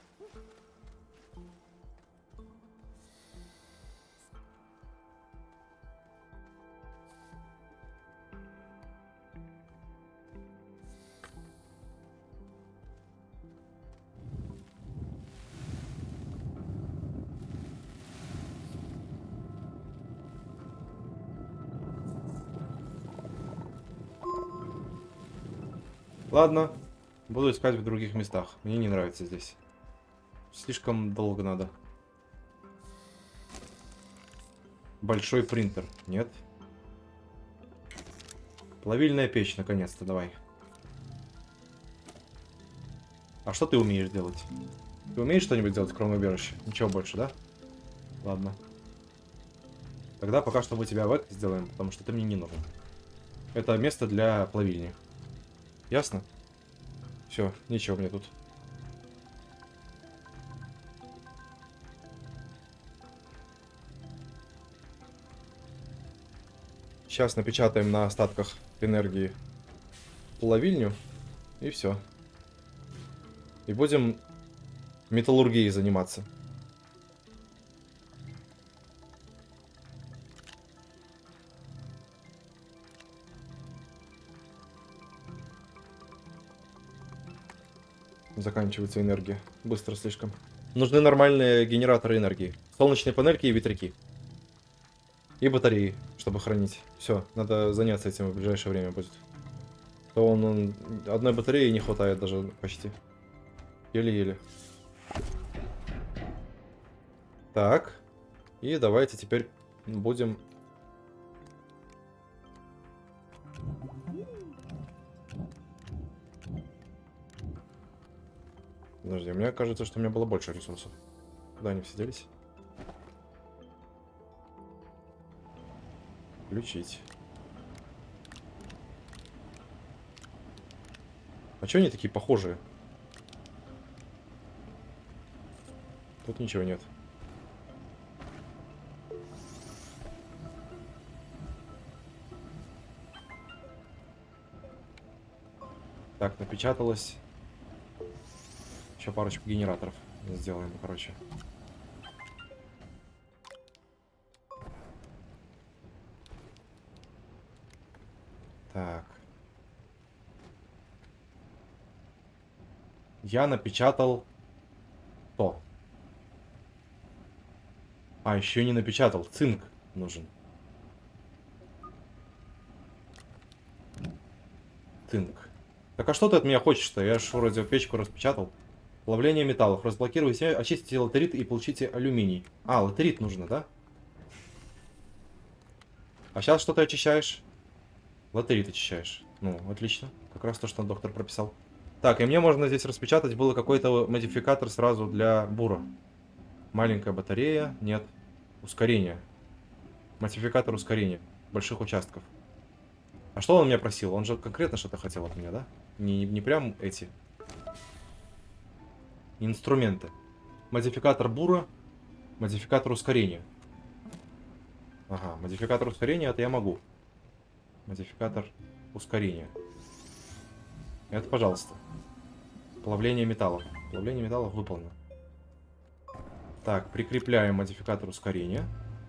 Ладно, буду искать в других местах. Мне не нравится здесь. Слишком долго надо. Большой принтер. Нет. Плавильная печь, наконец-то, давай. А что ты умеешь делать? Ты умеешь что-нибудь делать, кроме убежища? Ничего больше, да? Ладно. Тогда пока что мы тебя в это сделаем, потому что ты мне не нужен. Это место для плавильни. Ясно? Все, ничего мне тут. Сейчас напечатаем на остатках энергии плавильню. И все. И будем металлургией заниматься. Заканчивается энергия. Быстро слишком. Нужны нормальные генераторы энергии. Солнечные панельки и ветряки. И батареи, чтобы хранить. Все, надо заняться этим в ближайшее время будет. То он, он одной батареи не хватает даже почти. Еле-еле. Так. И давайте теперь будем... Подожди, мне кажется, что у меня было больше ресурсов. Куда они все делись? Включить. А чё они такие похожие? Тут ничего нет. Так, напечаталось. Еще парочку генераторов сделаем, короче. Так. Я напечатал то. А, еще не напечатал. Цинк нужен. Цинк. Так а что ты от меня хочешь-то? Я ж вроде печку распечатал. Плавление металлов. Разблокируйте, очистите латерит и получите алюминий. А, латерит нужно, да? А сейчас что ты очищаешь? Латерит очищаешь. Ну, отлично. Как раз то, что доктор прописал. Так, и мне можно здесь распечатать было какой-то модификатор сразу для бура. Маленькая батарея. Нет. Ускорение. Модификатор ускорения. Больших участков. А что он меня просил? Он же конкретно что-то хотел от меня, да? Не, не прям эти... Инструменты. Модификатор бура. Модификатор ускорения. Ага, модификатор ускорения это я могу. Модификатор ускорения. Это, пожалуйста. Плавление металлов. Плавление металлов выполнено. Так, прикрепляем модификатор ускорения.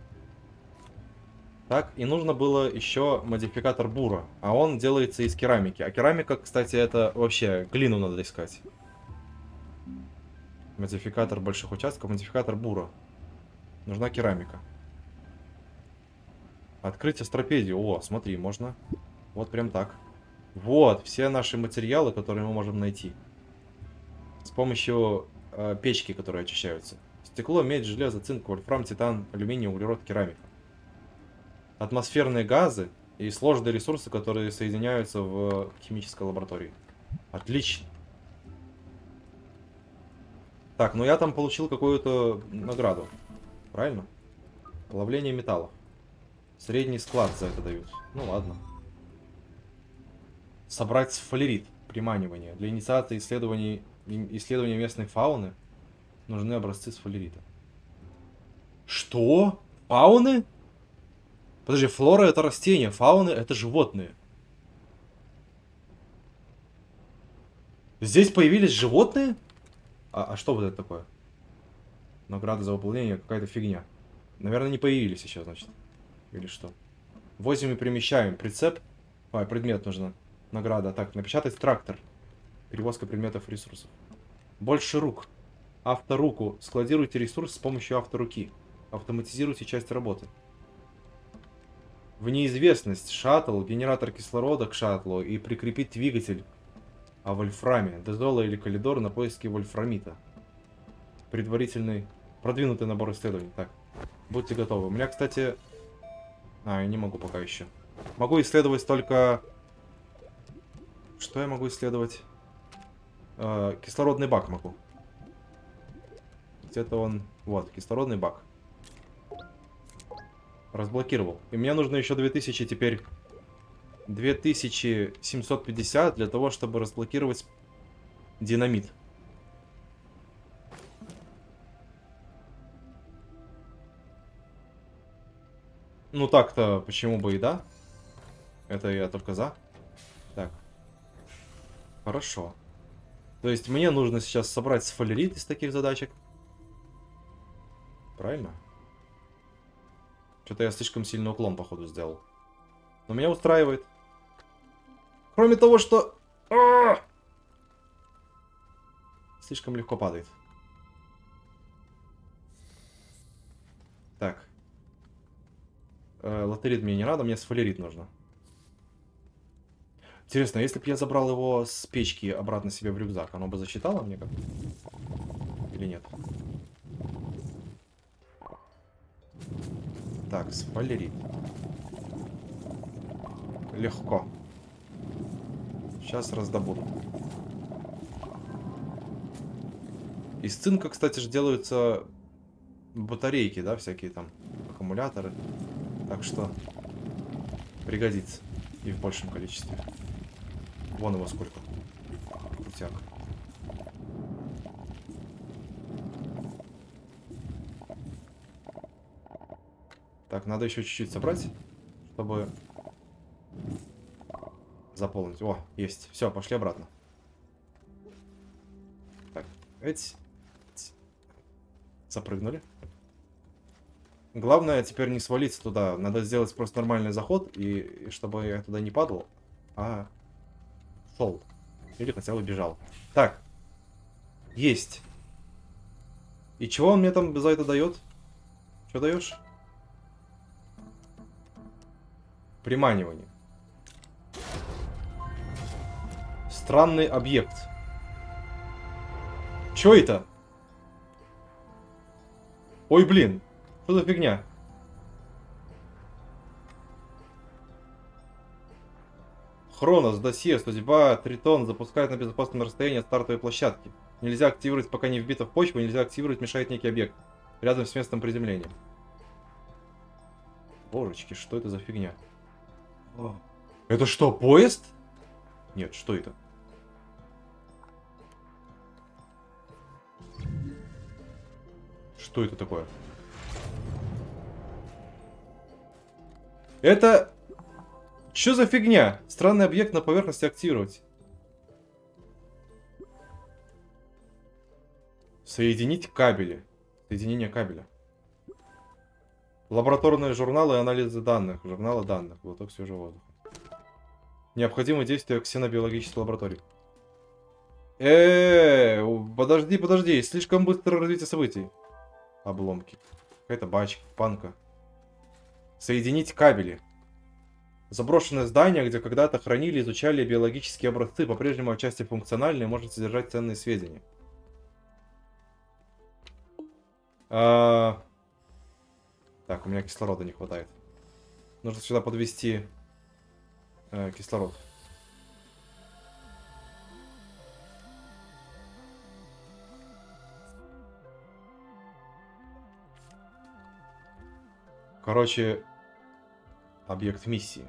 Так, и нужно было еще модификатор бура. А он делается из керамики. А керамика, кстати, это вообще глину надо искать. Модификатор больших участков, модификатор бура. Нужна керамика. Открыть астропедию. О, смотри, можно. Вот прям так. Вот, все наши материалы, которые мы можем найти. С помощью э, печки, которые очищаются. Стекло, медь, железо, цинк, вольфрам, титан, алюминий, углерод, керамика. Атмосферные газы и сложные ресурсы, которые соединяются в химической лаборатории. Отлично. Так, ну я там получил какую-то награду. Правильно? Плавление металлов. Средний склад за это дают. Ну ладно. Собрать фалерит. Приманивание. Для инициации исследований, исследования местной фауны нужны образцы с фалерита. Что? Фауны? Подожди, флора это растения, фауны это животные. Здесь появились животные? А, а что вот это такое? Награда за выполнение, какая-то фигня. Наверное, не появились еще, значит. Или что? Возим и перемещаем. Прицеп. А, предмет нужно. Награда. Так, напечатать трактор. Перевозка предметов и ресурсов. Больше рук. Авторуку. Складируйте ресурс с помощью авторуки. Автоматизируйте часть работы. В неизвестность. Шаттл. Генератор кислорода к шаттлу. И прикрепить двигатель о вольфраме. Дезола или Калидор на поиски вольфрамита. Предварительный. Продвинутый набор исследований. Так. Будьте готовы. У меня, кстати... А, я не могу пока еще. Могу исследовать только... Что я могу исследовать? Э, кислородный бак могу. Где-то он... Вот, кислородный бак. Разблокировал. И мне нужно еще две тысячи теперь... две тысячи семьсот пятьдесят для того, чтобы разблокировать динамит. Ну так-то, почему бы и да? Это я только за. Так. Хорошо. То есть мне нужно сейчас собрать сфалерит из таких задачек. Правильно? Что-то я слишком сильный уклон, походу, сделал. Но меня устраивает. Кроме того, что... А-а-а! Слишком легко падает. Так. Э, латерит мне не надо, мне сфалерит нужно. Интересно, если бы я забрал его с печки обратно себе в рюкзак, оно бы засчитало мне как-то? Или нет? Так, сфалерит. Легко. Сейчас раздобуду. Из цинка, кстати же, делаются батарейки, да, всякие там аккумуляторы. Так что пригодится. И в большем количестве. Вон его сколько. Крутяк. Так, надо еще чуть-чуть собрать, чтобы заполнить. О, есть. Все, пошли обратно. Так, эти. Запрыгнули. Главное теперь не свалиться туда. Надо сделать просто нормальный заход, и, и чтобы я туда не падал, а шел. Или хотя бы бежал. Так. Есть. И чего он мне там за это дает? Что даешь? Приманивание. Странный объект. Чё это? Ой, блин. Что за фигня? Хронос, досье, судьба, Тритон запускает на безопасном расстоянии от стартовой площадки. Нельзя активировать, пока не вбито в почву, нельзя активировать, мешает некий объект. Рядом с местом приземления. Божечки, что это за фигня? О. Это что, поезд? Нет, что это? Что это такое? Это... Что за фигня? Странный объект на поверхности активировать. Соединить кабели. Соединение кабеля. Лабораторные журналы и анализы данных. Журналы данных. Глоток свежего воздуха. Необходимые действия ксенобиологической лаборатории. Эээ, подожди, подожди. Слишком быстрое развитие событий. Обломки. Какая-то бачка, панка. Соединить кабели. Заброшенное здание, где когда-то хранили и изучали биологические образцы, по-прежнему отчасти функциональные, может содержать ценные сведения. А... Так, у меня кислорода не хватает. Нужно сюда подвести э, кислород. Короче, объект миссии.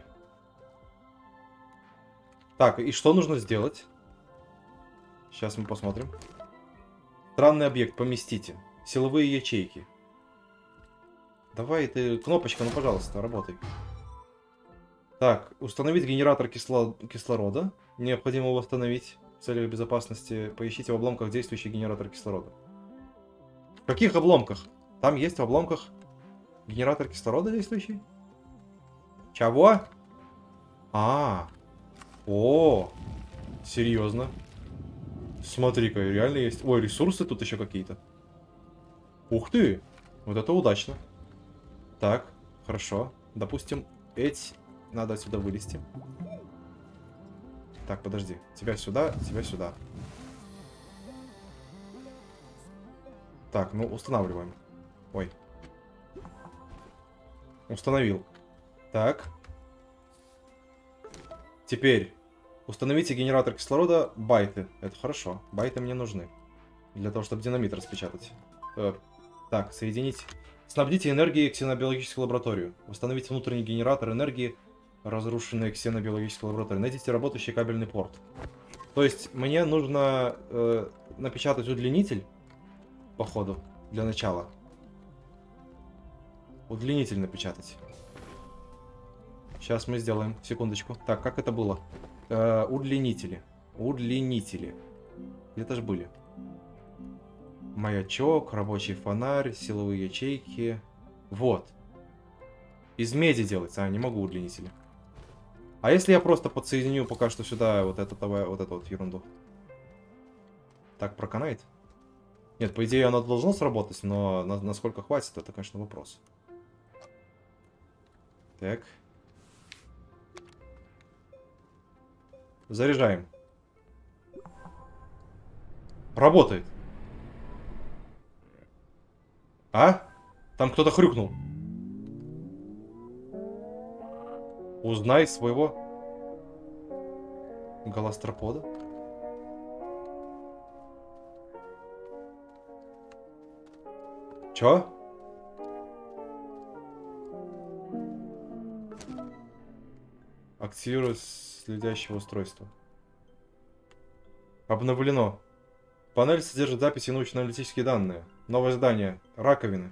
Так, и что нужно сделать? Сейчас мы посмотрим. Странный объект, поместите. Силовые ячейки. Давай ты, кнопочка, ну пожалуйста, работай. Так, установить генератор кисло... кислорода. Необходимо его восстановить в целях безопасности. Поищите в обломках действующий генератор кислорода. В каких обломках? Там есть в обломках генератор кислорода действующий? Чего? А, о, серьезно? Смотри-ка, реально есть. Ой, ресурсы тут еще какие-то. Ух ты, вот это удачно. Так, хорошо. Допустим, эти надо отсюда вылезти. Так, подожди. Тебя сюда, тебя сюда. Так, ну устанавливаем. Ой. Установил. Так. Теперь установите генератор кислорода, байты. Это хорошо. Байты мне нужны. Для того, чтобы динамит распечатать. Э, так, соединить. Снабдите энергией ксенобиологическую лабораторию. Восстановите внутренний генератор энергии, разрушенной ксенобиологической лаборатории. Найдите работающий кабельный порт. То есть мне нужно э, напечатать удлинитель, походу, для начала. Удлинитель напечатать. Сейчас мы сделаем. Секундочку. Так, как это было? Э, удлинители. Удлинители. Где-то же были. Маячок, рабочий фонарь, силовые ячейки. Вот. Из меди делается. А, не могу удлинители. А если я просто подсоединю пока что сюда вот, это, вот эту вот ерунду? Так, проканает? Нет, по идее оно должно сработать, но на, насколько хватит, это, конечно, вопрос. Так. Заряжаем. Работает. А? Там кто-то хрюкнул. Узнай своего голостропода. Чё? Активировать следящее устройство. Обновлено. Панель содержит записи и научно-аналитические данные. Новое здание. Раковины.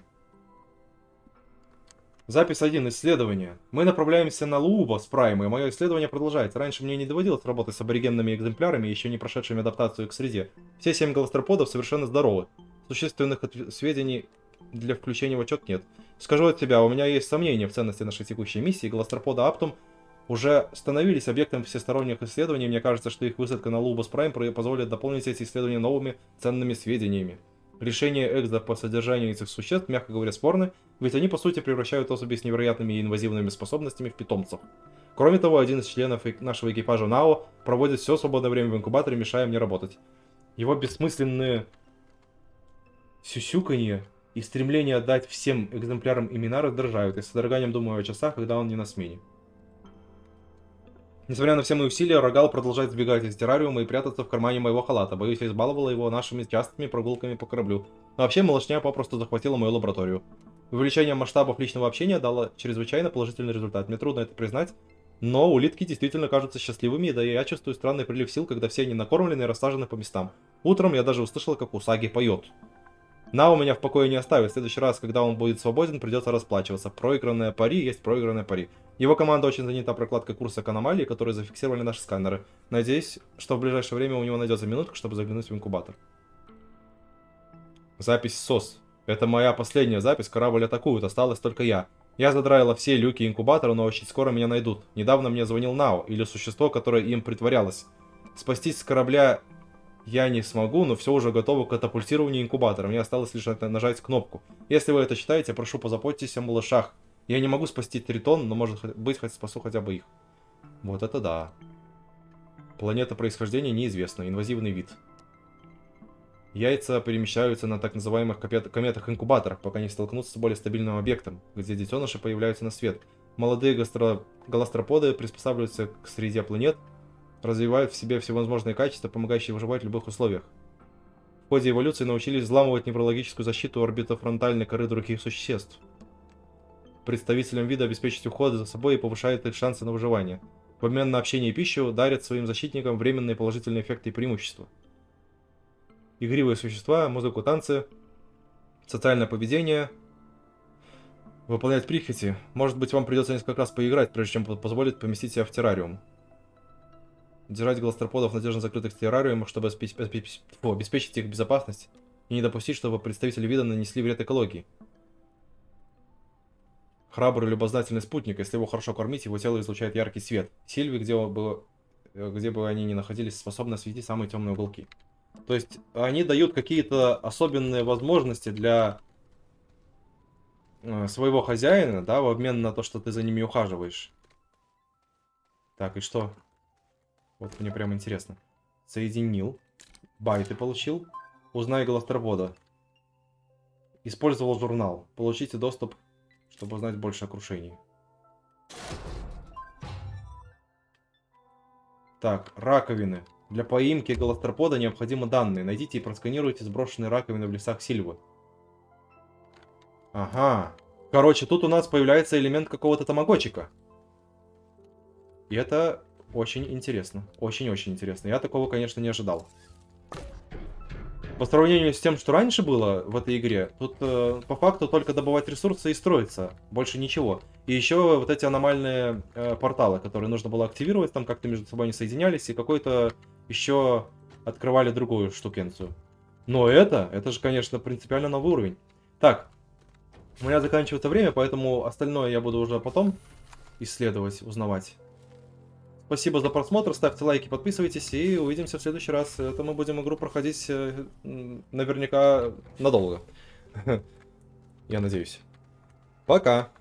Запись один. Исследование. Мы направляемся на Лууба с Праймой. Мое исследование продолжается. Раньше мне не доводилось работать с аборигенными экземплярами, еще не прошедшими адаптацию к среде. Все семь голостроподов совершенно здоровы. Существенных сведений для включения в отчет нет. Скажу от себя, у меня есть сомнения в ценности нашей текущей миссии. Голостропода Аптум уже становились объектом всесторонних исследований. Мне кажется, что их высадка на Лубас Прайм позволит дополнить эти исследования новыми ценными сведениями. Решения Экза по содержанию этих существ, мягко говоря, спорны, ведь они по сути превращают особи с невероятными и инвазивными способностями в питомцев. Кроме того, один из членов нашего экипажа Нао проводит все свободное время в инкубаторе, мешая мне работать. Его бессмысленные сюсюканье и стремление отдать всем экземплярам имена раздражают. Я с содроганием думаю о часах, когда он не на смене. Несмотря на все мои усилия, Рогал продолжает сбегать из террариума и прятаться в кармане моего халата. Боюсь, я избаловала его нашими частыми прогулками по кораблю. Но вообще, малышня попросту захватила мою лабораторию. Увеличение масштабов личного общения дало чрезвычайно положительный результат. Мне трудно это признать, но улитки действительно кажутся счастливыми, да и я чувствую странный прилив сил, когда все они накормлены и рассажены по местам. Утром я даже услышала, как Усаги поет. Нао меня в покое не оставит. В следующий раз, когда он будет свободен, придется расплачиваться. Проигранное пари есть проигранное пари. Его команда очень занята прокладкой курса к аномалии, которые зафиксировали наши сканеры. Надеюсь, что в ближайшее время у него найдется минутка, чтобы заглянуть в инкубатор. Запись СОС. Это моя последняя запись. Корабль атакуют. Осталась только я. Я задраила все люки инкубатора, но очень скоро меня найдут. Недавно мне звонил Нао, или существо, которое им притворялось. Спастись с корабля я не смогу, но все уже готово к катапультированию инкубатора. Мне осталось лишь нажать кнопку. Если вы это читаете, прошу, позаботьтесь о малышах. Я не могу спасти Тритон, но может быть хоть спасу хотя бы их. Вот это да. Планета происхождения неизвестна. Инвазивный вид. Яйца перемещаются на так называемых кометах-инкубаторах, пока не столкнутся с более стабильным объектом, где детеныши появляются на свет. Молодые гастро... галастроподы приспосабливаются к среде планет, развивают в себе всевозможные качества, помогающие выживать в любых условиях. В ходе эволюции научились взламывать неврологическую защиту орбитофронтальной коры других существ. Представителям вида обеспечить уход за собой и повышает их шансы на выживание. В обмен на общение и пищу дарят своим защитникам временные положительные эффекты и преимущества. Игривые существа, музыку, танцы, социальное поведение, выполнять прихоти. Может быть, вам придется несколько раз поиграть, прежде чем позволит поместить себя в террариум. Держать галастроподов в надежно закрытых террариумах, чтобы обеспечить их безопасность и не допустить, чтобы представители вида нанесли вред экологии. Храбрый любознательный спутник, если его хорошо кормить, его тело излучает яркий свет. Сильви, где бы, где бы они ни находились, способны осветить самые темные уголки. То есть они дают какие-то особенные возможности для своего хозяина, да, в обмен на то, что ты за ними ухаживаешь. Так, и что? Вот мне прям интересно. Соединил. Байты получил. Узнай галастропода. Использовал журнал. Получите доступ, чтобы узнать больше о крушении. Так, раковины. Для поимки галастропода необходимы данные. Найдите и просканируйте сброшенные раковины в лесах Сильвы. Ага. Короче, тут у нас появляется элемент какого-то тамагочика. И это очень интересно. Очень-очень интересно. Я такого, конечно, не ожидал. По сравнению с тем, что раньше было в этой игре, тут э, по факту только добывать ресурсы и строиться. Больше ничего. И еще вот эти аномальные э, порталы, которые нужно было активировать, там как-то между собой не соединялись, и какой-то еще открывали другую штукенцию. Но это, это же, конечно, принципиально новый уровень. Так, у меня заканчивается время, поэтому остальное я буду уже потом исследовать, узнавать. Спасибо за просмотр, ставьте лайки, подписывайтесь и увидимся в следующий раз. Это мы будем игру проходить наверняка надолго. Я надеюсь. Пока!